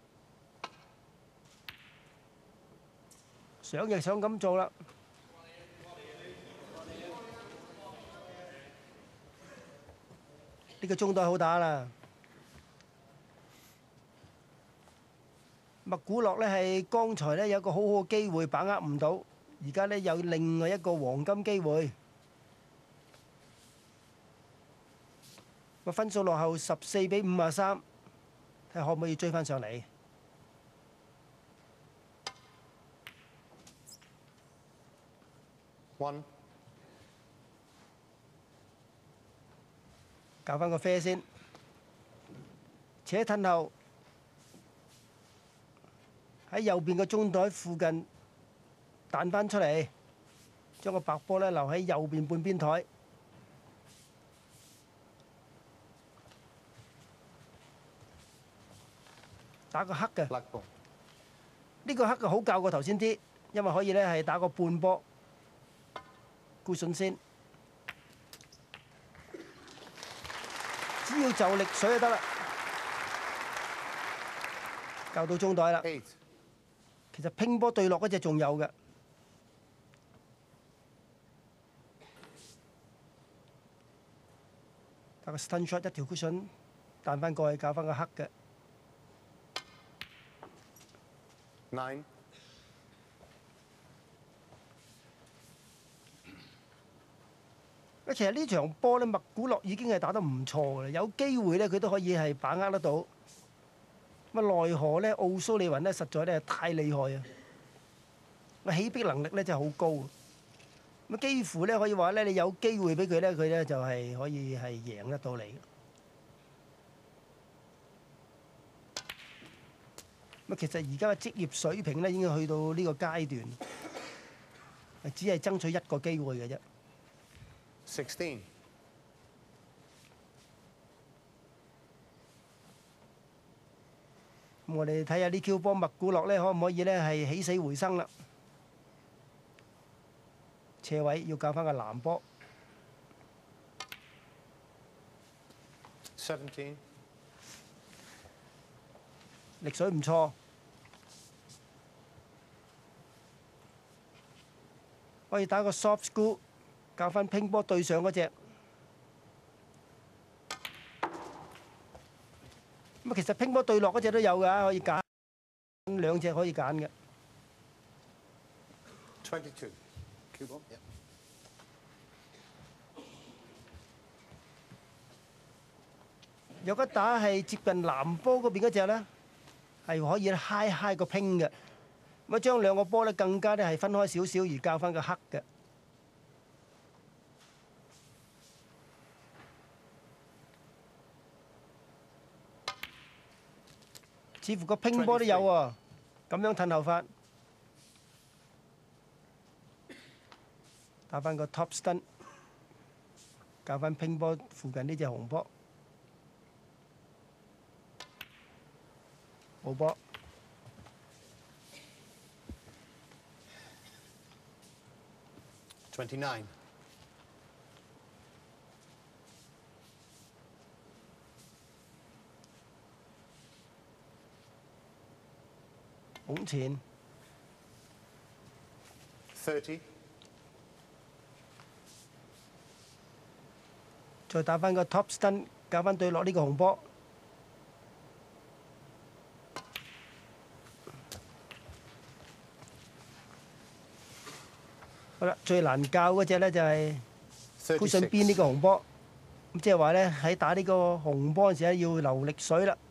想亦想咁做啦。呢個中袋好打啦。麥古洛咧係剛才咧有一個好好嘅機會，把握唔到，而家咧有另外一個黃金機會。個分數落後14比53，睇下可唔可以追翻上嚟。 1. 搞翻個啡先，扯褪後喺右邊個中袋附近彈翻出嚟，將個白波咧留喺右邊半邊台。打個黑嘅，呢個黑嘅好教過頭先啲，因為可以咧係打個半波，沽筍先，只要就力水就得啦，教到中袋啦。其實拼波對落嗰隻仲有嘅，打個 stun shot 一條 cushion 彈翻過去，教翻個黑嘅。 9. 其實呢場波咧，麥古洛已經係打得唔錯嘅啦，有機會咧佢都可以係把握得到。咁啊，奈何咧奧蘇利雲咧實在咧太厲害啊！個起逼能力咧真係好高，咁幾乎咧可以話咧，你有機會俾佢咧，佢咧就係可以係贏得到你。咁其實而家嘅職業水平咧已經去到呢個階段，只係爭取一個機會嘅啫。 16. 咁我哋睇下呢 Q 波麥古洛咧可唔可以咧係起死回生啦？斜位要教翻個藍波。 17. 力水唔錯，可以打個 soft screw， 教翻拼波對上嗰隻。咁其實拼波對落嗰隻都有㗎，可以揀兩隻可以揀嘅。 22. Cue ball. Yeah. 有得打係接近藍波嗰邊嗰隻咧，係可以嗨個拼嘅。咁啊，將兩個波咧更加咧係分開少少，而教翻個黑嘅。似乎個拼波都有喎，咁樣褪後發，打翻個 top stun， 教翻拼波附近呢隻紅波，冇波。 29. 拱前 30. 再打翻個 top stun， 教翻對落呢個紅波。好啦，最難教嗰隻咧就係箍筍邊呢個 36. 紅波。咁即係話咧，喺打呢個紅波嗰陣時咧，要留力水啦，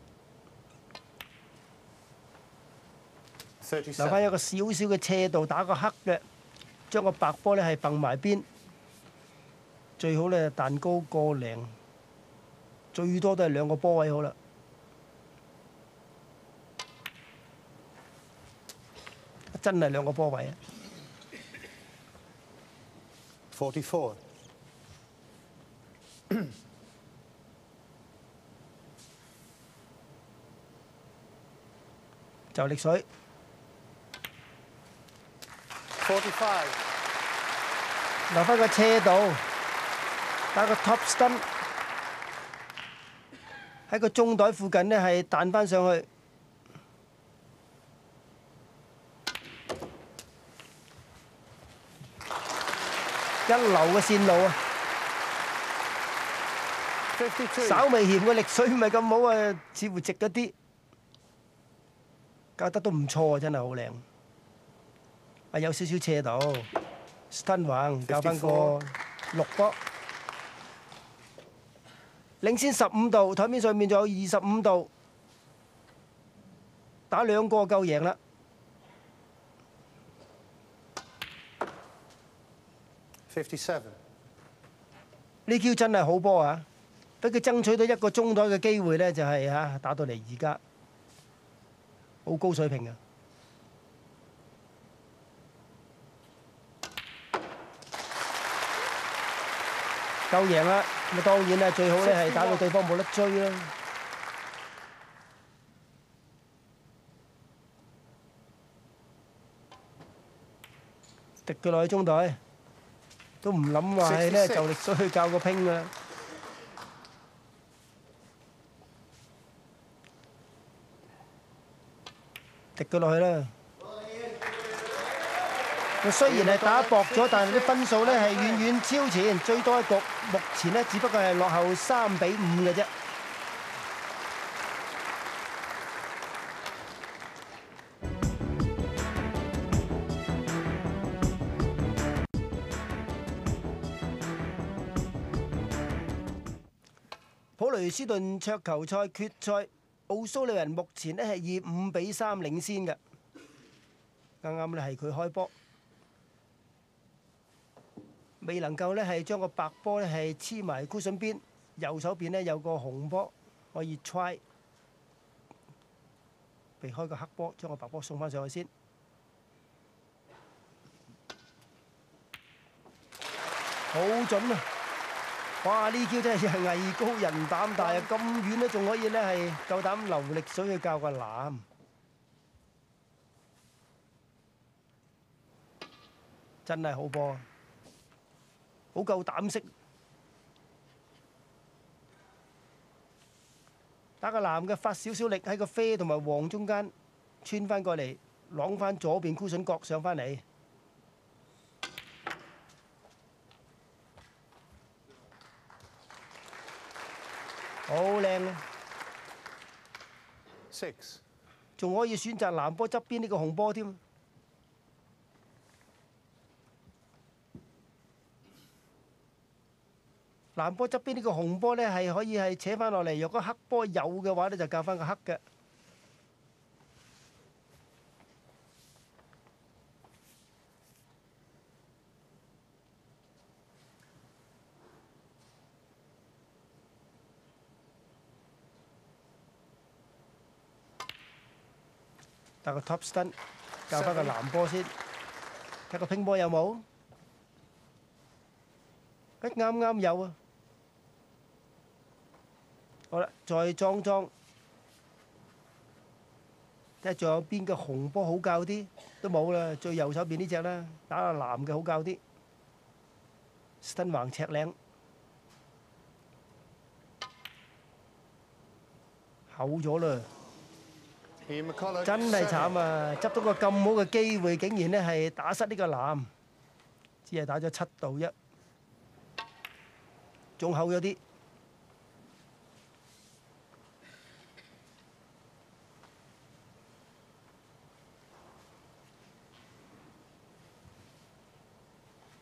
留翻一 37. 個少少嘅斜度打個黑嘅，將個白波咧係掟埋邊，最好咧彈高個零，最多都係2個波位好啦。真係2個波位啊！ 44. 就力水。 45. 留翻個斜度，打個 top stun 喺個中袋附近呢係彈翻上去，一流嘅線路啊！ 52. 稍微嫌個力水唔係咁好啊，似乎直咗啲，教得都唔錯啊，真係好靚。啊，有少少斜度 ，stun 橫教翻個6波，領先15度，台面上面仲有25度，打2個夠贏啦。 57. 呢 Q 真係好波啊！俾佢爭取到一個中袋嘅機會呢，就係打到嚟而家，好高水平啊！夠贏啦！咁當然啦，最好咧係打到對方冇得追啦。滴佢落去中袋，都唔諗話係咧就力水去教個拼㗎啦。滴佢落去啦。佢雖然係打薄咗，但係啲分數咧係遠遠超前，最多一局目前咧只不過係落後3比5嘅啫。普雷斯頓桌球賽決賽，奧蘇利雲目前咧係以5比3領先嘅。啱啱咧係佢開波。 未能夠咧係將個白波咧係黐埋箍筍邊，右手邊咧有個紅波可以 try 避開個黑波，將個白波送翻上去先。好準啊！哇！呢 Q 真係藝高人膽大啊！咁遠都仲可以咧係夠膽流力水去教個籃，真係好波啊！ 好夠膽識，打個藍嘅發少少力喺個啡同埋黃中間穿翻過嚟，啷翻左邊箍筍角上翻嚟，好靚啊！ 6. 仲可以選擇藍波側邊呢個紅波添。 藍波側邊呢個紅波呢，係可以係扯翻落嚟，若果黑波有嘅話呢，就教翻個黑嘅。打個 top stun， 教翻個藍波先，睇個拼波有冇？啱啱有啊！ 好啦，再裝裝，睇下仲有邊個紅波好教啲，都冇啦，最右手邊呢隻啦，打個藍嘅好教啲。stun橫赤領，厚咗啦，真係慘啊！執到個咁好嘅機會，竟然咧係打失呢個藍，只係打咗7度啫，仲厚咗啲。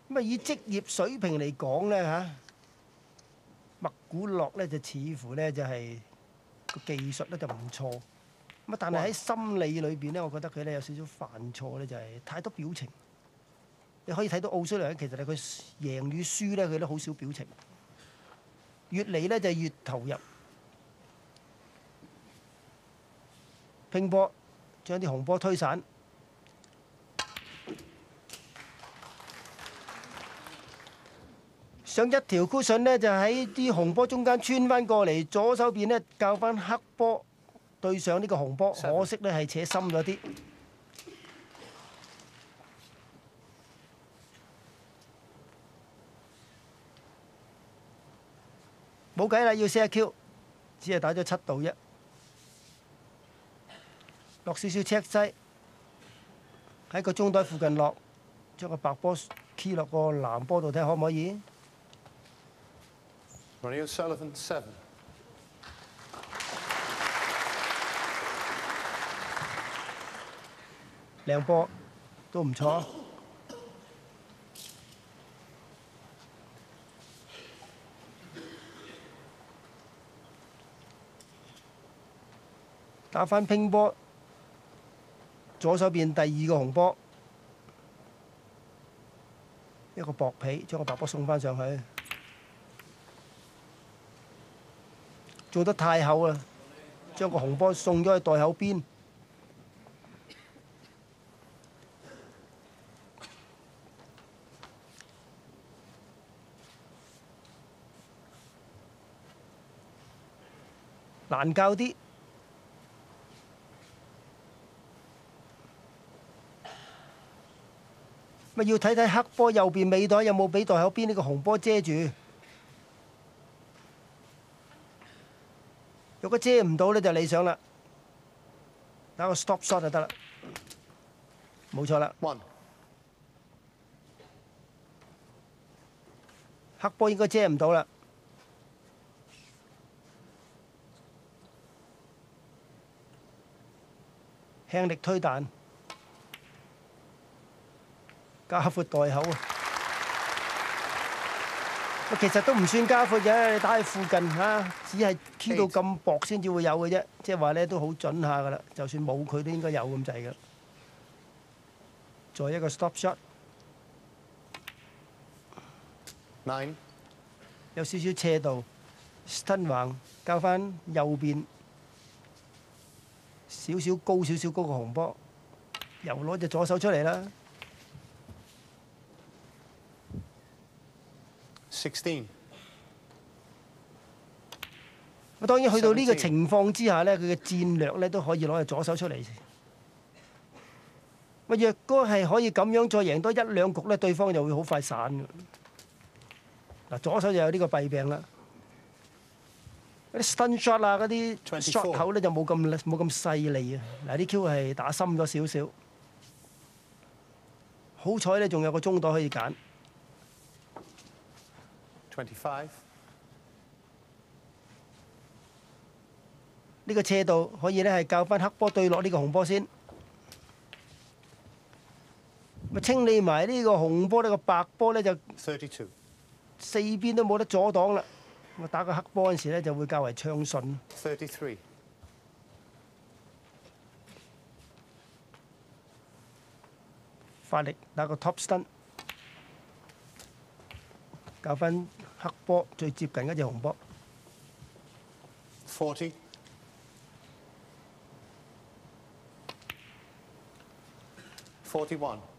咁啊，以職業水平嚟講咧嚇，麥古諾咧就似乎咧就係個技術咧就唔錯。咁啊，但係喺心理裏邊咧，我覺得佢咧有少少犯錯咧，就係太多表情。你可以睇到奧蘇利雲其實咧，佢贏與輸咧，佢都好少表情，越嚟咧就越投入。拼波將啲紅波推散，上一條 cushion 咧就喺啲紅波中間穿翻過嚟，左手邊咧較翻黑波對上呢個紅波，可惜咧係扯深咗啲。冇計啦，要4Q，只係打咗7度啫。落少少赤西喺個中袋附近落，將個白波 key 落個藍波度睇下可唔可以？ Ronnie O'Sullivan 7. 靚波都唔錯。打返拼波，左手邊第2個紅波，一個薄皮將個白波送返上去，做得太厚啦，將個紅波送咗去袋口邊。難教啲。咪要睇睇黑波右邊尾袋有冇俾袋口邊呢個紅波遮住。如果遮唔到呢，就理想啦，打個 stop shot 就得啦。冇錯啦。黑波應該遮唔到啦。輕力推彈。加闊袋口啊！其實都唔算加闊嘅，你打喺附近嚇，只係 Q 到咁薄先至會有嘅啫。即係話咧都好準下噶啦，就算冇佢都應該有咁滯噶。再一個 stop shot， 9， 有少少斜度 ，stun 橫交翻右邊，少少高個紅波，又攞隻左手出嚟啦。 16。 咁當然去到呢個情況之下呢，佢嘅戰略呢都可以攞隻左手出嚟。若果係可以咁樣再贏多1、2局呢，對方就會好快散㗎。嗱，左手就有呢個弊病啦。嗰啲 stun shot 啊，嗰啲 shot 口呢就冇咁細膩啊。嗱，啲 Q 係打深咗少少。好彩呢，仲有個中袋可以揀。 25。 呢個斜度可以咧係教翻黑波對落呢個紅波先，咪清理埋呢個紅波呢個白波咧就 32。 四邊都冇得阻擋啦。咁打個黑波嗰陣時咧就會較為暢順。 33。 發力打個 top stun， 教翻黑波最接近嗰隻紅波。 40。41。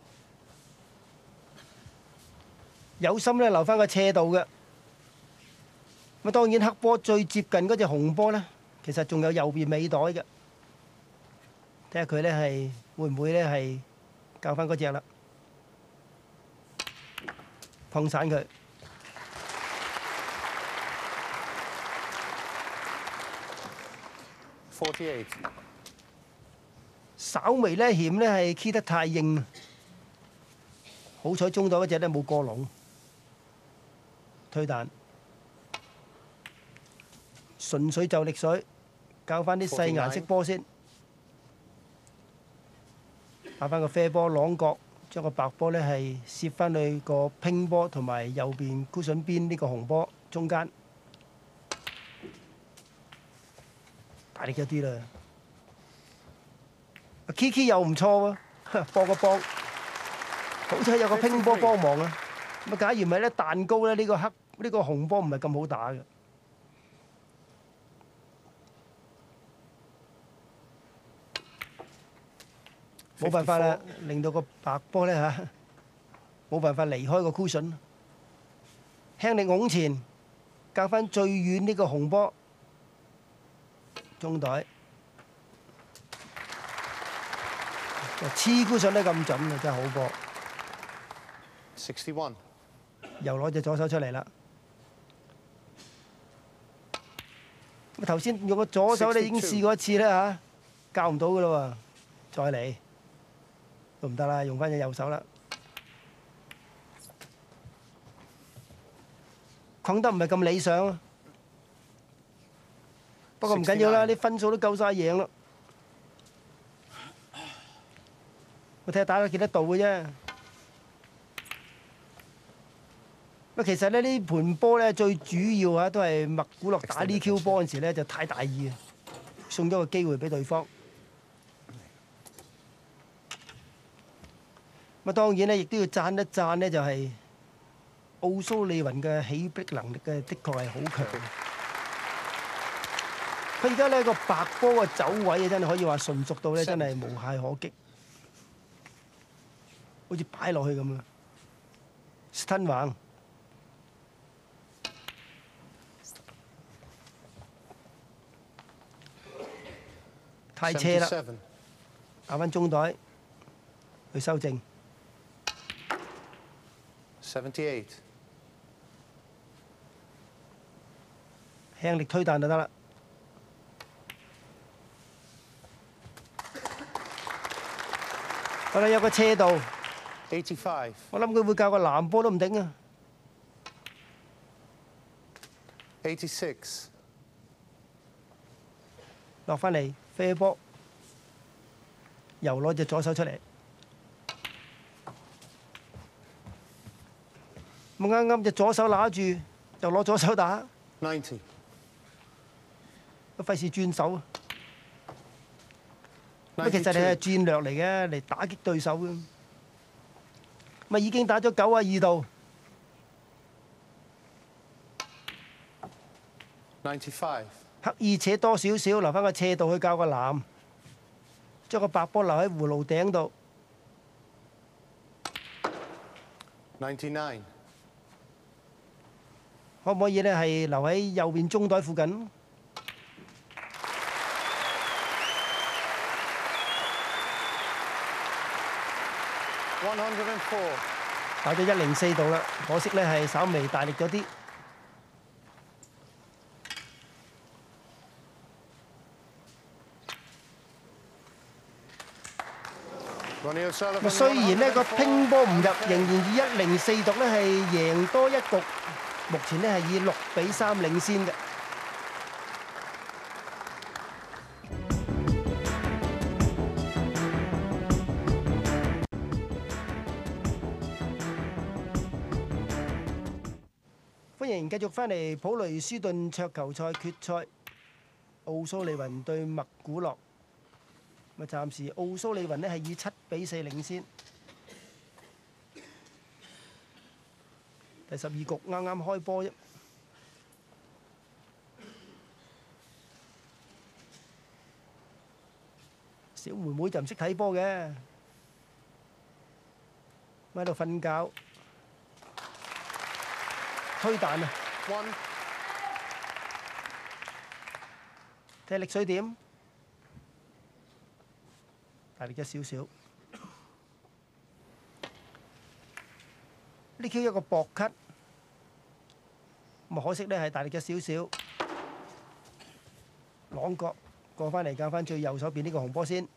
有心咧留翻個斜度嘅。咁當然黑波最接近嗰隻紅波咧，其實仲有右邊尾袋嘅。睇下佢咧係會唔會咧係教翻嗰隻啦，碰散佢。 48。 稍微咧險咧係 key 得太硬，好彩中袋嗰隻咧冇過籠，推彈，純粹就力水，教翻啲細顏色波先，打翻個啡波朗角將個白波咧係攝翻去個拼波同埋右邊 cushion 邊呢個紅波中間，大力一啲啦。阿 Kiki 又唔錯喎，幫個幫，好彩有個拼波幫忙啊！咁啊，假如唔係咧彈高咧，呢個紅波唔係咁好打嘅。冇辦法啦，令到個白波咧嚇冇辦法離開個 cushion， 輕力拱前，較翻最遠呢個紅波中袋，黐 cushion 得咁準啊！真係好波。 61。 又攞隻左手出嚟啦。咁頭先用個左手你已經試過一次啦嚇，教唔到噶啦喎，再嚟。都唔得啦，用翻隻右手啦。困得唔係咁理想啊，不過唔緊要啦，啲分數都夠晒贏咯。我睇下打咗幾多度嘅啫。咁其實咧呢盤波咧最主要啊都係麥古洛打呢 Q 波嗰陣時咧就太大意啊，送咗個機會俾對方。咁當然咧，亦都要讚一讚呢，就係奧蘇利雲嘅起逼能力嘅，的確係好強。佢而家呢個白波嘅走位啊，真係可以話純熟到咧，真係無懈可擊，好似擺落去咁啊 ！stun 橫，太斜啦，打翻中袋去修正。 78。 輕力推彈就得啦。好啦，有個斜度。 85。 我諗佢會教個藍波都唔頂啊。 86。 落翻嚟飛波，又攞隻左手出嚟。咁啱啱隻左手揦住，就攞左手打。 90。 都費事轉手啊！咁其實你係戰略嚟嘅，嚟打擊對手嘅。咪已經打咗92度。 95。 刻意扯多少少，留翻個斜度去教個藍，將個白波留喺葫蘆頂度。 99。 可唔可以咧係留喺右邊中袋附近？打咗104度啦，可惜咧係稍微大力咗啲。雖然呢個乒波唔入，仍然以104度咧係贏多一局，目前咧係以6-3領先嘅。歡迎繼續翻嚟普雷斯頓桌球賽決賽，奧蘇利雲對麥古洛。咁啊，暫時奧蘇利雲呢係以7-4領先。第12局啱啱開波啫。小妹妹就唔識睇波嘅，喺度瞓覺，推彈啊！睇力水點？大力咗少少。呢 Q 一個薄咳，咁啊可惜咧係大力咗少少。朗角過翻嚟教翻最右手邊呢個紅波先。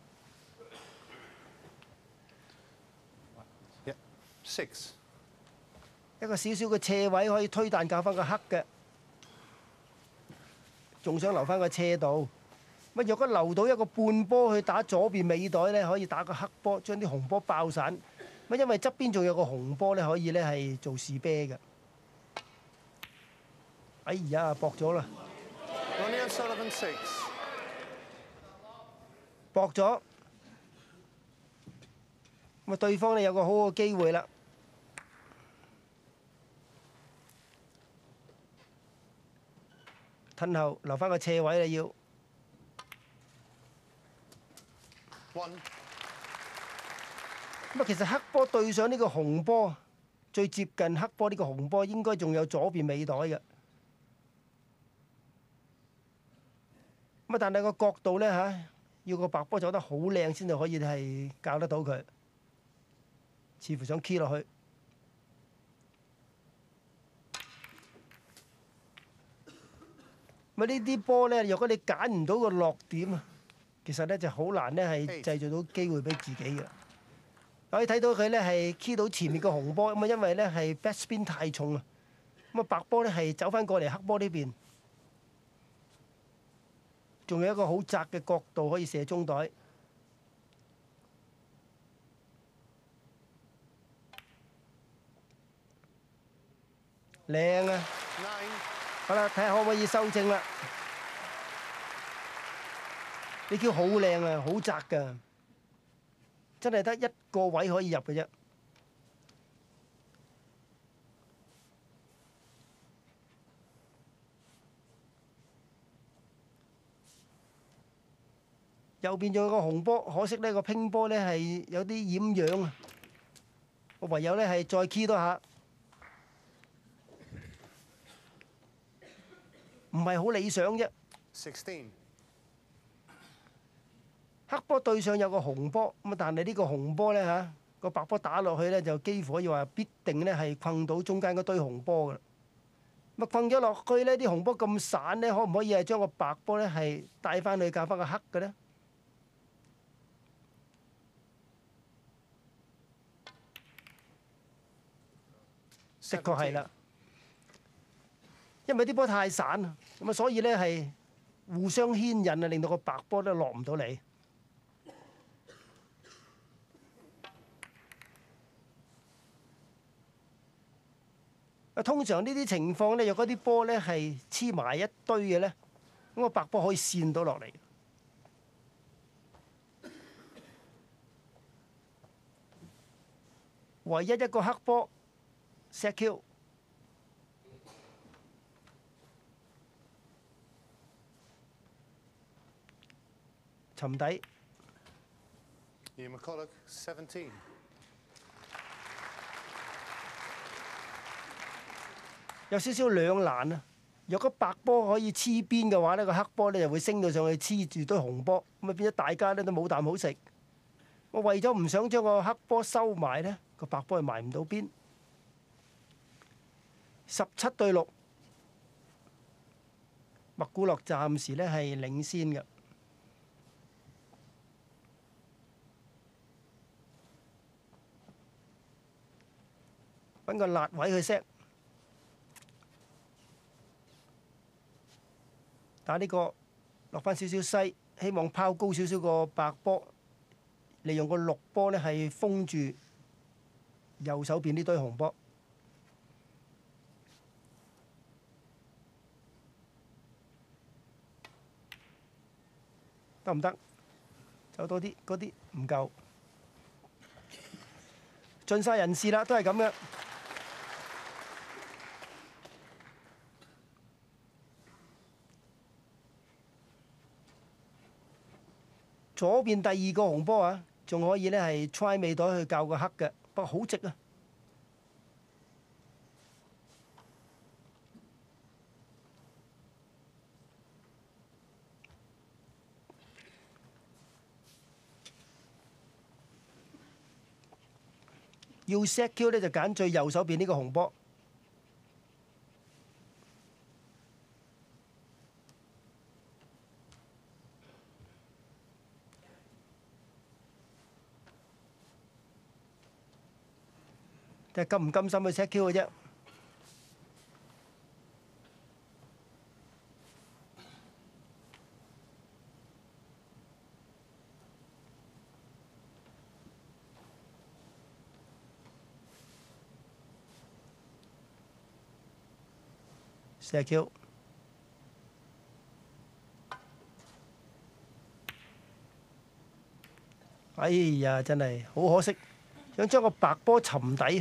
6。 一個少少嘅斜位可以推彈教翻個黑嘅，仲想留翻個斜度。乜若果留到一個半波去打左邊尾袋咧，可以打個黑波，將啲紅波爆散。 咁因為側邊仲有個紅波咧，可以咧係做士啤嘅。哎呀，搏咗啦！ Ronnie O'Sullivan 6. 搏咗，咁啊對方咧有個好好嘅機會啦。褪後留翻個斜位啦要。 1. 咁啊，其實黑波對上呢個紅波，最接近黑波呢個紅波，應該仲有左邊尾袋嘅。咁啊，但係個角度咧嚇，要個白波走得好靚先至可以係教得到佢。似乎想 key 落去。咁呢啲波咧，如果你揀唔到個落點啊，其實咧就好難咧係製造到機會俾自己嘅。可以睇到佢咧係 key 到前面個紅波，咁啊因為咧係 back spin 太重啊，咁啊白波咧係走翻過嚟黑波呢邊，仲有一個好窄嘅角度可以射中袋。靚啊！ 9. 好啦，睇下可唔可以修正啦。呢橋好靚啊，好窄㗎，真係得一個位可以入嘅啫。右邊仲有個紅波，可惜呢個乒波呢係有啲掩樣啊，我唯有呢係再 key 多下。唔係好理想啫。 16. 黑波對上有個紅波，咁啊但係呢個紅波咧嚇個白波打落去咧就幾乎可以話必定咧係困到中間嗰堆紅波噶啦。咁啊困咗落去呢啲紅波咁散咧，可唔可以係將個白波咧係帶翻去教翻個黑嘅咧？的確係啦，因為啲波太散啊，咁啊所以咧係互相牽引啊，令到個白波都落唔到嚟。啊，通常呢啲情況咧，若果啲波咧係黐埋一堆嘅咧，咁個白波可以跣到落嚟。唯一一個黑波 set Q。沉底。 McCulloch 17. 有少少兩難啊！若果白波可以黐邊嘅話呢，個黑波咧就會升到上去黐住堆紅波，咁啊變咗大家咧都冇啖好食。我為咗唔想將個黑波收埋呢，個白波係埋唔到邊。17-6，麥古洛暫時咧係領先嘅。揾個辣位去 set。 打呢個落翻少少西，希望拋高少少個白波，利用個綠波咧係封住右手邊呢堆紅波。得唔得？走多啲，嗰啲唔夠。盡晒人事啦，都係咁嘅。左邊第二個紅波啊，仲可以咧係 try 尾袋去教個黑嘅，不過好直啊！要 set Q 咧就揀最右手邊呢個紅波。即係甘唔甘心去 set Q 嘅啫。 40Q。哎呀，真係好可惜，想將個白波沉底。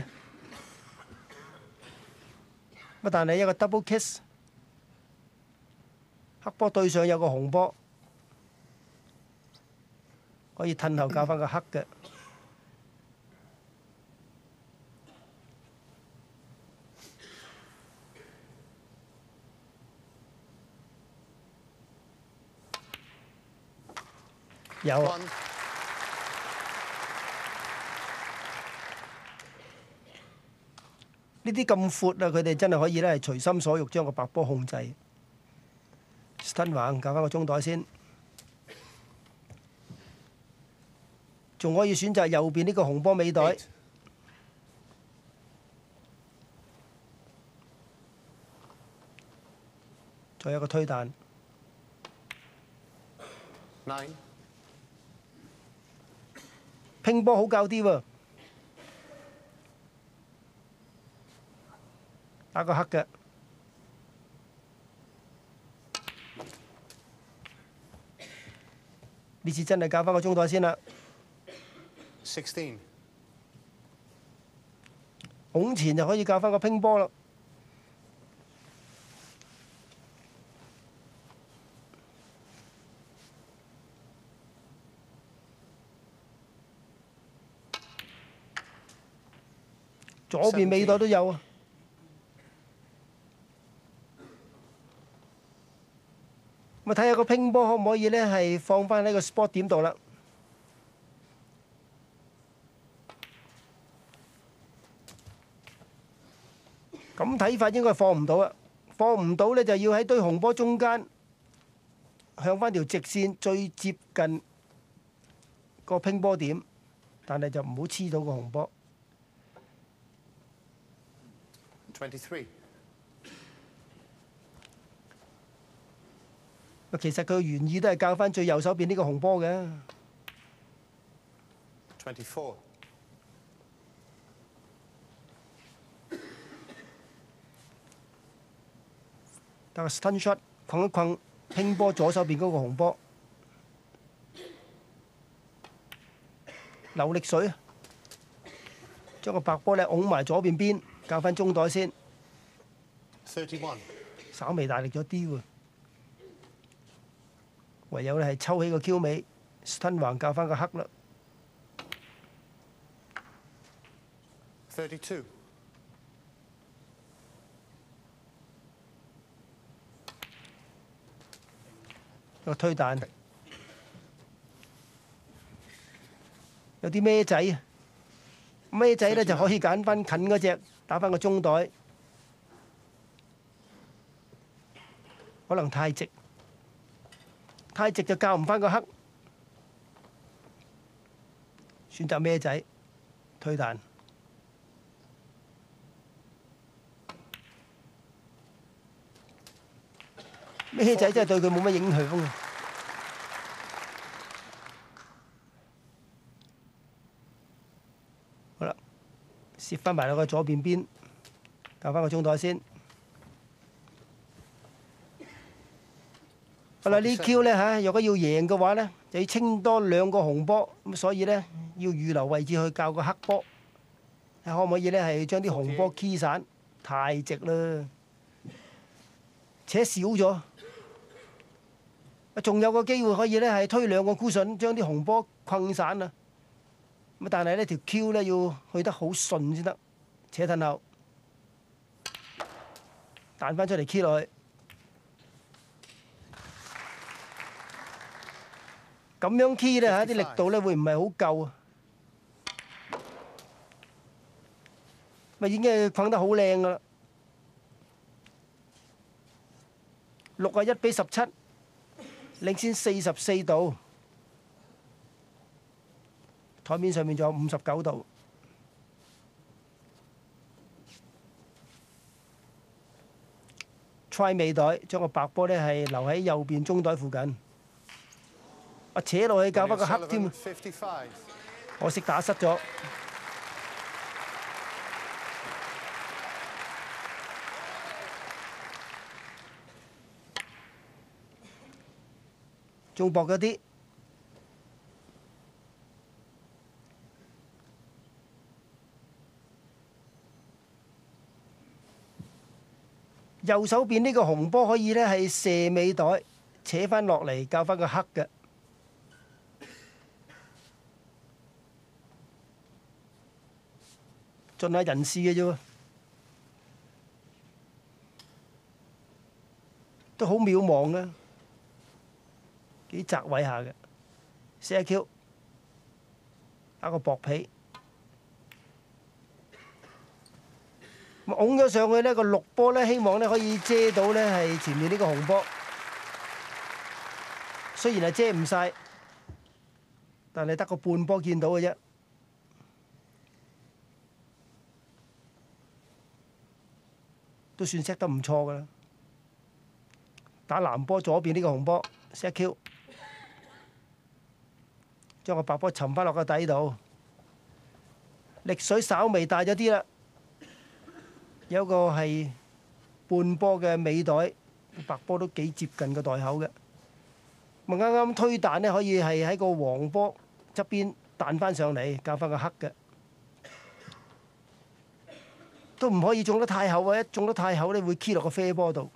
乜但係一個 double kiss， 黑波對上有個紅波，可以褪後教翻個黑嘅。有。 1. 呢啲咁闊啊，佢哋真係可以咧係隨心所欲將個白波控制。stun 橫教翻個中袋先，仲可以選擇右邊呢個紅波尾袋。 8. 再有個推彈。 9. 拼波好教啲喎，打個黑嘅。呢次真係教翻個中袋先啦。 16. 拱前就可以教翻個拼波啦。左邊尾袋都有啊！咁睇下個拼波可唔可以咧係放翻喺個 spot 點度啦？咁睇法應該放唔到啊！放唔到咧就要喺堆紅波中間向翻條直線最接近個拼波點，但係就唔好黐到個紅波。 23. 其實佢嘅原意都係教翻最右手邊呢個紅波嘅。 24. 打個 stun shot， 困一困拼波左手邊嗰個紅波，流力水，將個白波咧拱埋左邊邊，教翻中袋先。 31. 稍微大力咗啲喎，唯有咧係抽起個 Q 尾 ，stun 橫教翻個黑啦。 32. 一個推彈，有啲孭仔啊！孭仔咧就可以揀翻近嗰隻，打翻個中袋。可能太直，太直就教唔翻個黑，選擇孭仔推彈。孭仔真係對佢冇乜影響啊！好啦，攝翻埋落個左邊邊，教翻個中袋先。好啦，呢 Q 咧嚇，如果要贏嘅話咧，就要清多2個紅波，咁所以咧要預留位置去教個黑波。睇可唔可以咧係將啲紅波 key 散？太直啦，扯少咗。仲有個機會可以咧係推2個 cushion，將啲紅波困散啊！咁但係呢條 Q 咧要去得好順先得，扯褪後，彈翻出嚟 key 落去。咁樣 key 咧嚇啲力度咧會唔係好夠啊？咪已經係困得好靚噶啦，61比17，領先44度。台面上面仲有59度。try 尾袋，將個白波咧係留喺右邊中袋附近。扯落去教翻個黑添，可惜打失咗。 仲薄咗啲。右手邊呢個紅波可以呢係射尾袋，扯翻落嚟，教翻個黑嘅。盡下人事嘅啫喎，都好渺茫嘅，幾窄位下嘅。4Q 打個薄皮，咁拱咗上去呢個綠波呢，希望呢可以遮到呢係前面呢個紅波。雖然係遮唔晒，但係得個半波見到嘅啫。都算 set 得唔錯噶啦。打藍波左邊呢個紅波 set Q， 將個白波沉翻落個底度，力水稍微大咗啲啦。有個係半波嘅尾袋，白波都幾接近個袋口嘅。咁啱啱推彈呢，可以係喺個黃波側邊彈翻上嚟，教翻個黑嘅。都唔可以中得太厚啊！一中得太厚咧，會 key 落個啡波度。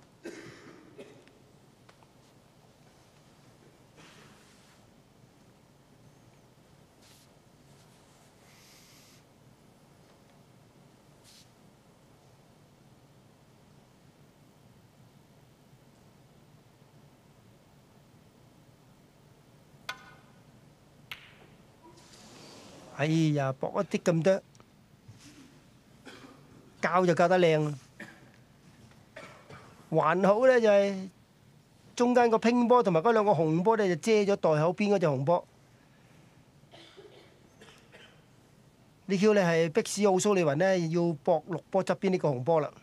哎呀，薄一啲咁多。教就教得靚，還好呢，就係中間個乒波同埋嗰兩個紅波呢，就遮咗袋口邊嗰隻紅波。呢 Q 呢係迫使奧蘇利雲呢要搏綠波側邊呢個紅波啦。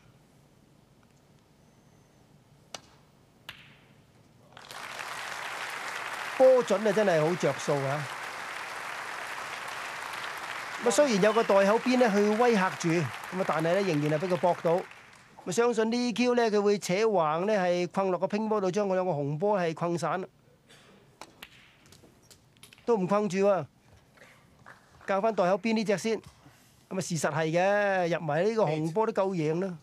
波準啊，真係好着數啊！咁雖然有個袋口邊呢去威嚇住，咁但係呢仍然係俾佢搏到。咁相信呢 Q 呢佢會扯橫呢係困落個乒波度，將嗰兩個紅波係困散。都唔困住喎，教翻袋口邊呢隻先。咁啊事實係嘅，入埋呢個紅波都夠贏啦。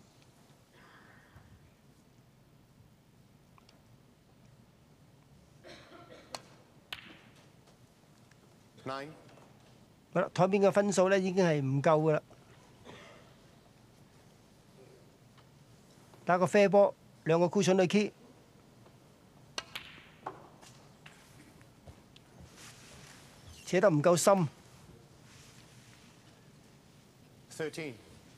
好啦，台邊嘅分數呢已經係唔夠噶啦。打個啡波，兩個 cushion 去 key， 扯得唔夠深。 13，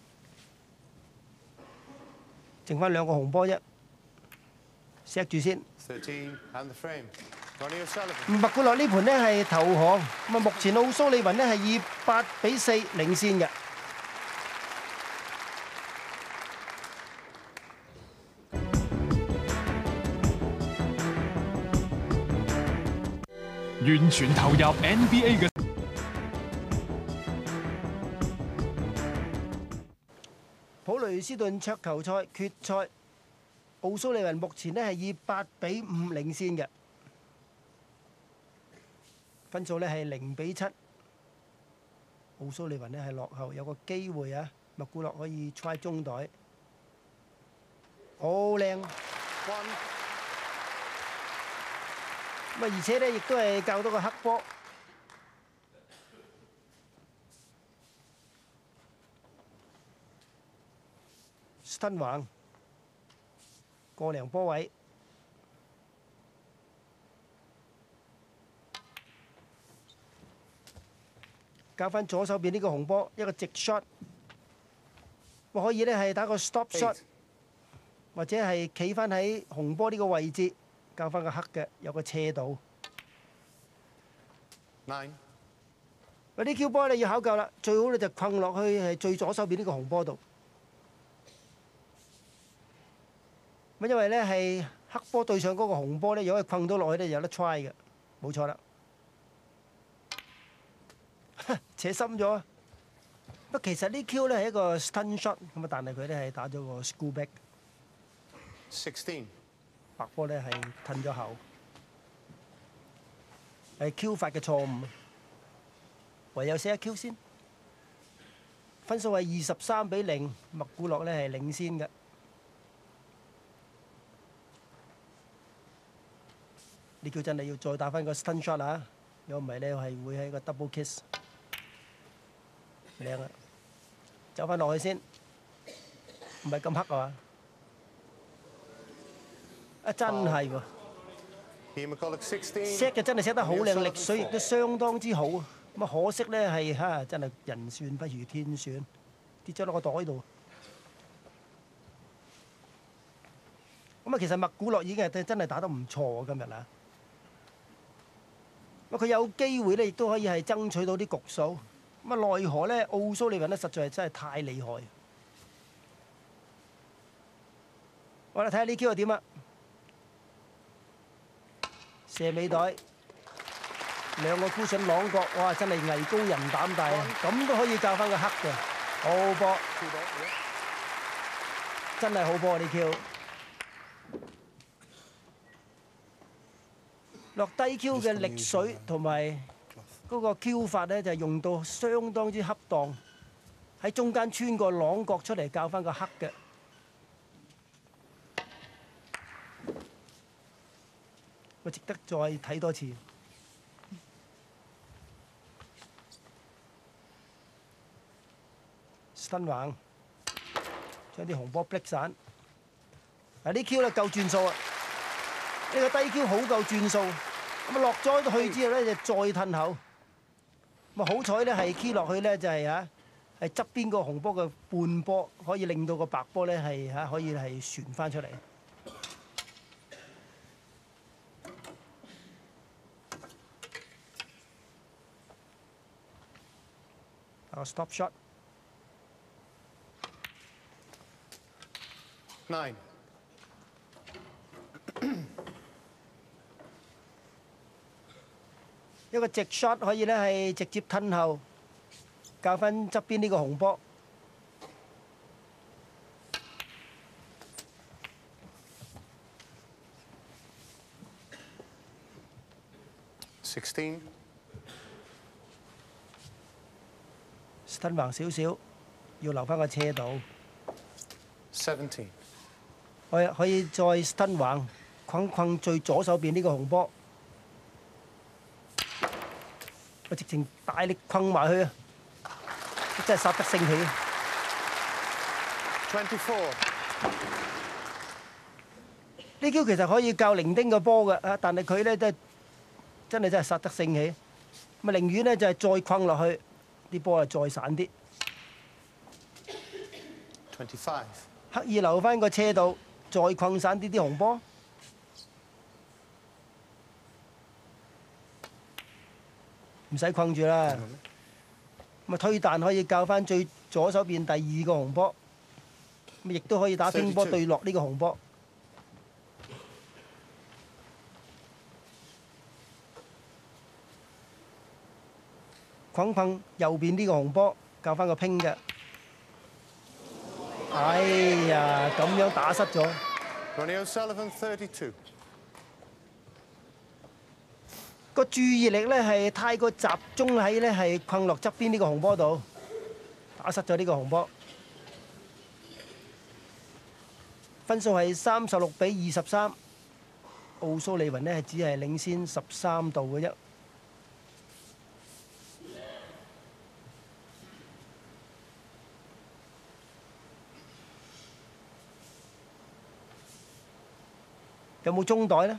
剩翻兩個紅波啫，錫住先。 13 and the frame. Ronnie O'Sullivan. 麥古洛呢盤呢係投降，咁啊目前奧蘇利雲呢係以8-4領先嘅。 完全投入 NBA 嘅普雷斯頓桌球賽決賽，奧蘇利雲目前呢係以8-5領先嘅。分數呢係0-7，奧蘇利雲呢係落後，有個機會啊！麥古洛可以 try 中袋，好靚。咁啊，而且呢亦都係教到個黑波。吞橫個零波位。教翻左手邊呢個紅波，一個直 shot， 我可以呢係打個 stop shot， 或者係企翻喺紅波呢個位置，教翻個黑嘅，有個斜度。 9。 嗰啲 Q 波你要考究啦，最好你就困落去係最左手邊呢個紅波度。咁因為呢係黑波對上嗰個紅波呢，如果係困到落去呢，有得 try 嘅，冇錯啦。扯深咗，不過其實呢 Q 呢係一個 stun shot 咁啊，但係佢呢係打咗個 school back。 16。 白波呢係褪咗後。 係 Q 法嘅錯誤，唯有寫一 Q 先。分數係23-0，麥古洛咧係領先嘅。呢叫真係要再打翻個 stun shot 啊！如果唔係咧，係會喺個 double kiss。靚啊！走翻落去先，唔係咁黑啊嘛！真係喎 McCulloch 16. ，set 嘅真係 set 得好靚，力水亦都相當之好。咁啊可惜咧係嚇，真係人算不如天算，跌咗落個袋度。咁啊，其實麥古洛已經係真係打得唔錯今日啊！咁佢有機會咧，亦都可以係爭取到啲局數。咁啊，奈何咧奧蘇利雲咧，實在係真係太厲害。我哋睇下呢 Q 係點啊？射尾袋，兩個 cushion 朗角，哇！真係藝高人膽大啊！咁都可以教翻個黑嘅，好波，真係好波呢 Q。落低 Q 嘅力水同埋嗰個 Q 法咧，就係用到相當之恰當，喺中間穿個朗角出嚟教翻個黑嘅。我值得再睇多次。新橫將啲紅波逼散。嗱呢 Q 咧夠轉數啊！呢個低 Q 好夠轉數。咁啊落咗去之後咧，就再褪後。咁啊好彩咧係 key 落去咧就係嚇係側邊個紅波嘅半波，可以令到個白波咧係嚇可以係旋翻出嚟。Stop shot 9. 一個直 shot 可以咧係直接褪後，教翻側邊呢個紅波。 16. 吞橫少少，要留翻個車度。 17. 可以再吞橫，困最左手邊呢個紅波。我直情大力困埋去啊！真係殺得盛起。 24. 呢招其實可以教零丁個波嘅啊，但係佢咧真係殺得盛起。咁啊，寧願咧就係再困落去。啲波啊再散啲， 25. 刻意留翻個車度，再困散啲紅波。唔使困住啦，咁啊推彈可以教翻最左手邊第二個紅波，咁亦都可以打乒波對落呢個紅波。困右邊呢個紅波，教翻個拼嘅。哎呀，咁樣打失咗。 Ronnie O'Sullivan 32. 個注意力咧係太過集中喺咧係困落側邊呢個紅波度，打失咗呢個紅波。分數係36-23，奧蘇利雲呢只係領先13度嘅啫。有冇中袋呢？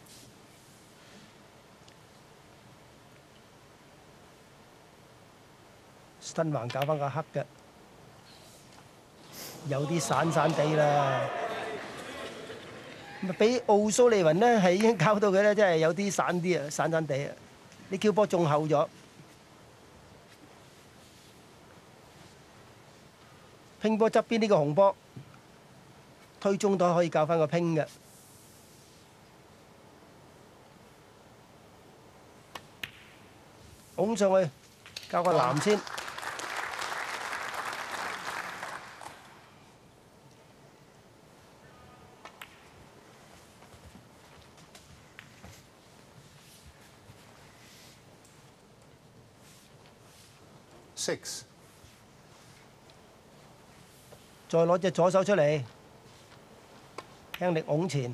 新橫搞翻個黑嘅，有啲散地啦。咪俾奧蘇利雲呢係已經搞到佢咧，真係有啲散啲啊，散地啊！呢 Q 波仲後咗，拼波側邊呢個紅波，推中袋可以教翻個拼嘅。拱上去，教個藍先。 6. 再攞隻左手出嚟，輕力拱前，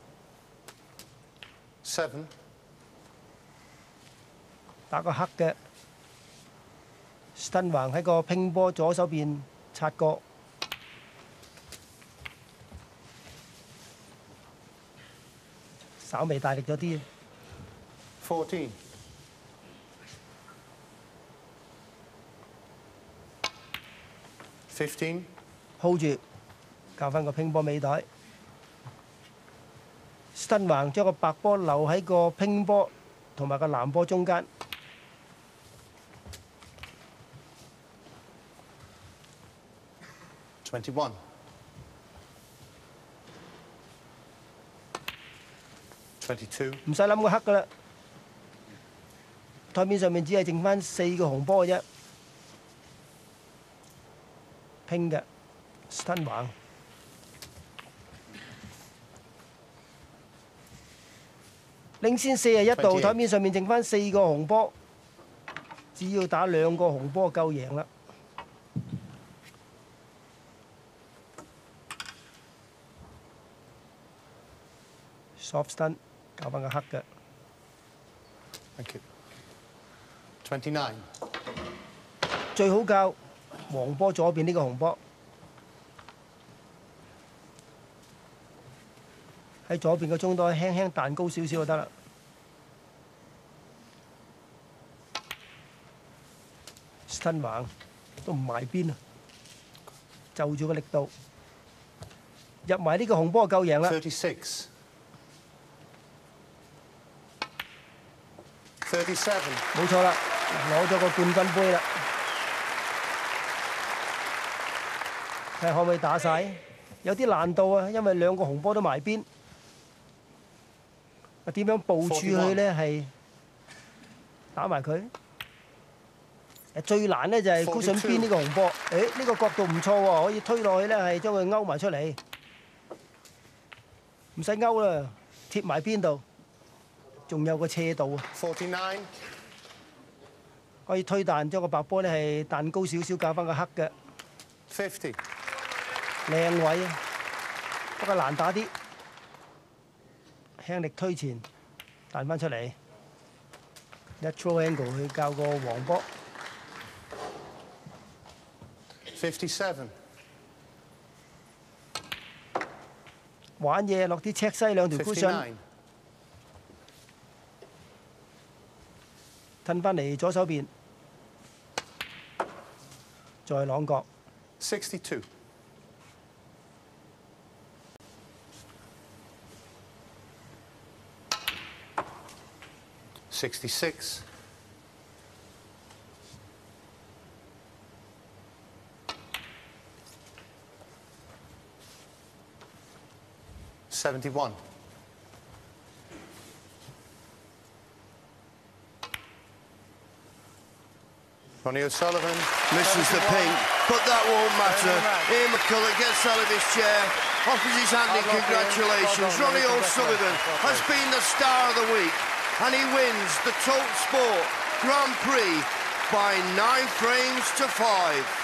7. 打個黑嘅，伸橫喺個拼波左手邊擦過，稍微大力咗啲。 14. 15. hold 住，教翻個拼波尾袋，伸橫將個白波留喺個拼波同埋個藍波中間， 21. 22. 唔使諗個黑噶啦，台面上面只係剩翻4個紅波嘅啫，拼嘅，伸橫。 領先41度，台面上面剩翻4個紅波，只要打2個紅波夠贏啦。soft stun， 教翻個黑嘅。 Thank you. 29. 最好教黃波左邊呢個紅波，喺左邊個中袋輕輕彈高少少就得啦。伸橫都唔埋邊啊，就住個力度，入埋呢個紅波夠贏啦。 36. 37. 冇錯啦，攞咗個冠軍杯啦。睇下可唔可以打晒？有啲難度啊，因為2個紅波都埋邊。點樣部署佢呢？係打埋佢。最難呢就係高上邊呢個紅波。誒，呢個角度唔錯喎，可以推落去呢，係將佢勾埋出嚟。唔使勾啦，貼埋邊度。仲有個斜度啊！ 49. 可以推彈，將個白波呢係彈高少少，教翻個黑嘅。 50. 靚位啊，不過難打啲，輕力推前，彈翻出嚟 ，natural angle 去教個黃波。 57. 玩嘢落啲赤西2條 cushion， 59. 褪翻嚟左手邊，再啷角。 62. 66. 71. 'Ronnie O'Sullivan misses the pink, but that won't matter. Here McCulloch gets out of his chair, offers his hand in congratulations. Ronnie O'Sullivan has been the star of the week, and he wins the Tote Sport Grand Prix by 9 frames to 5.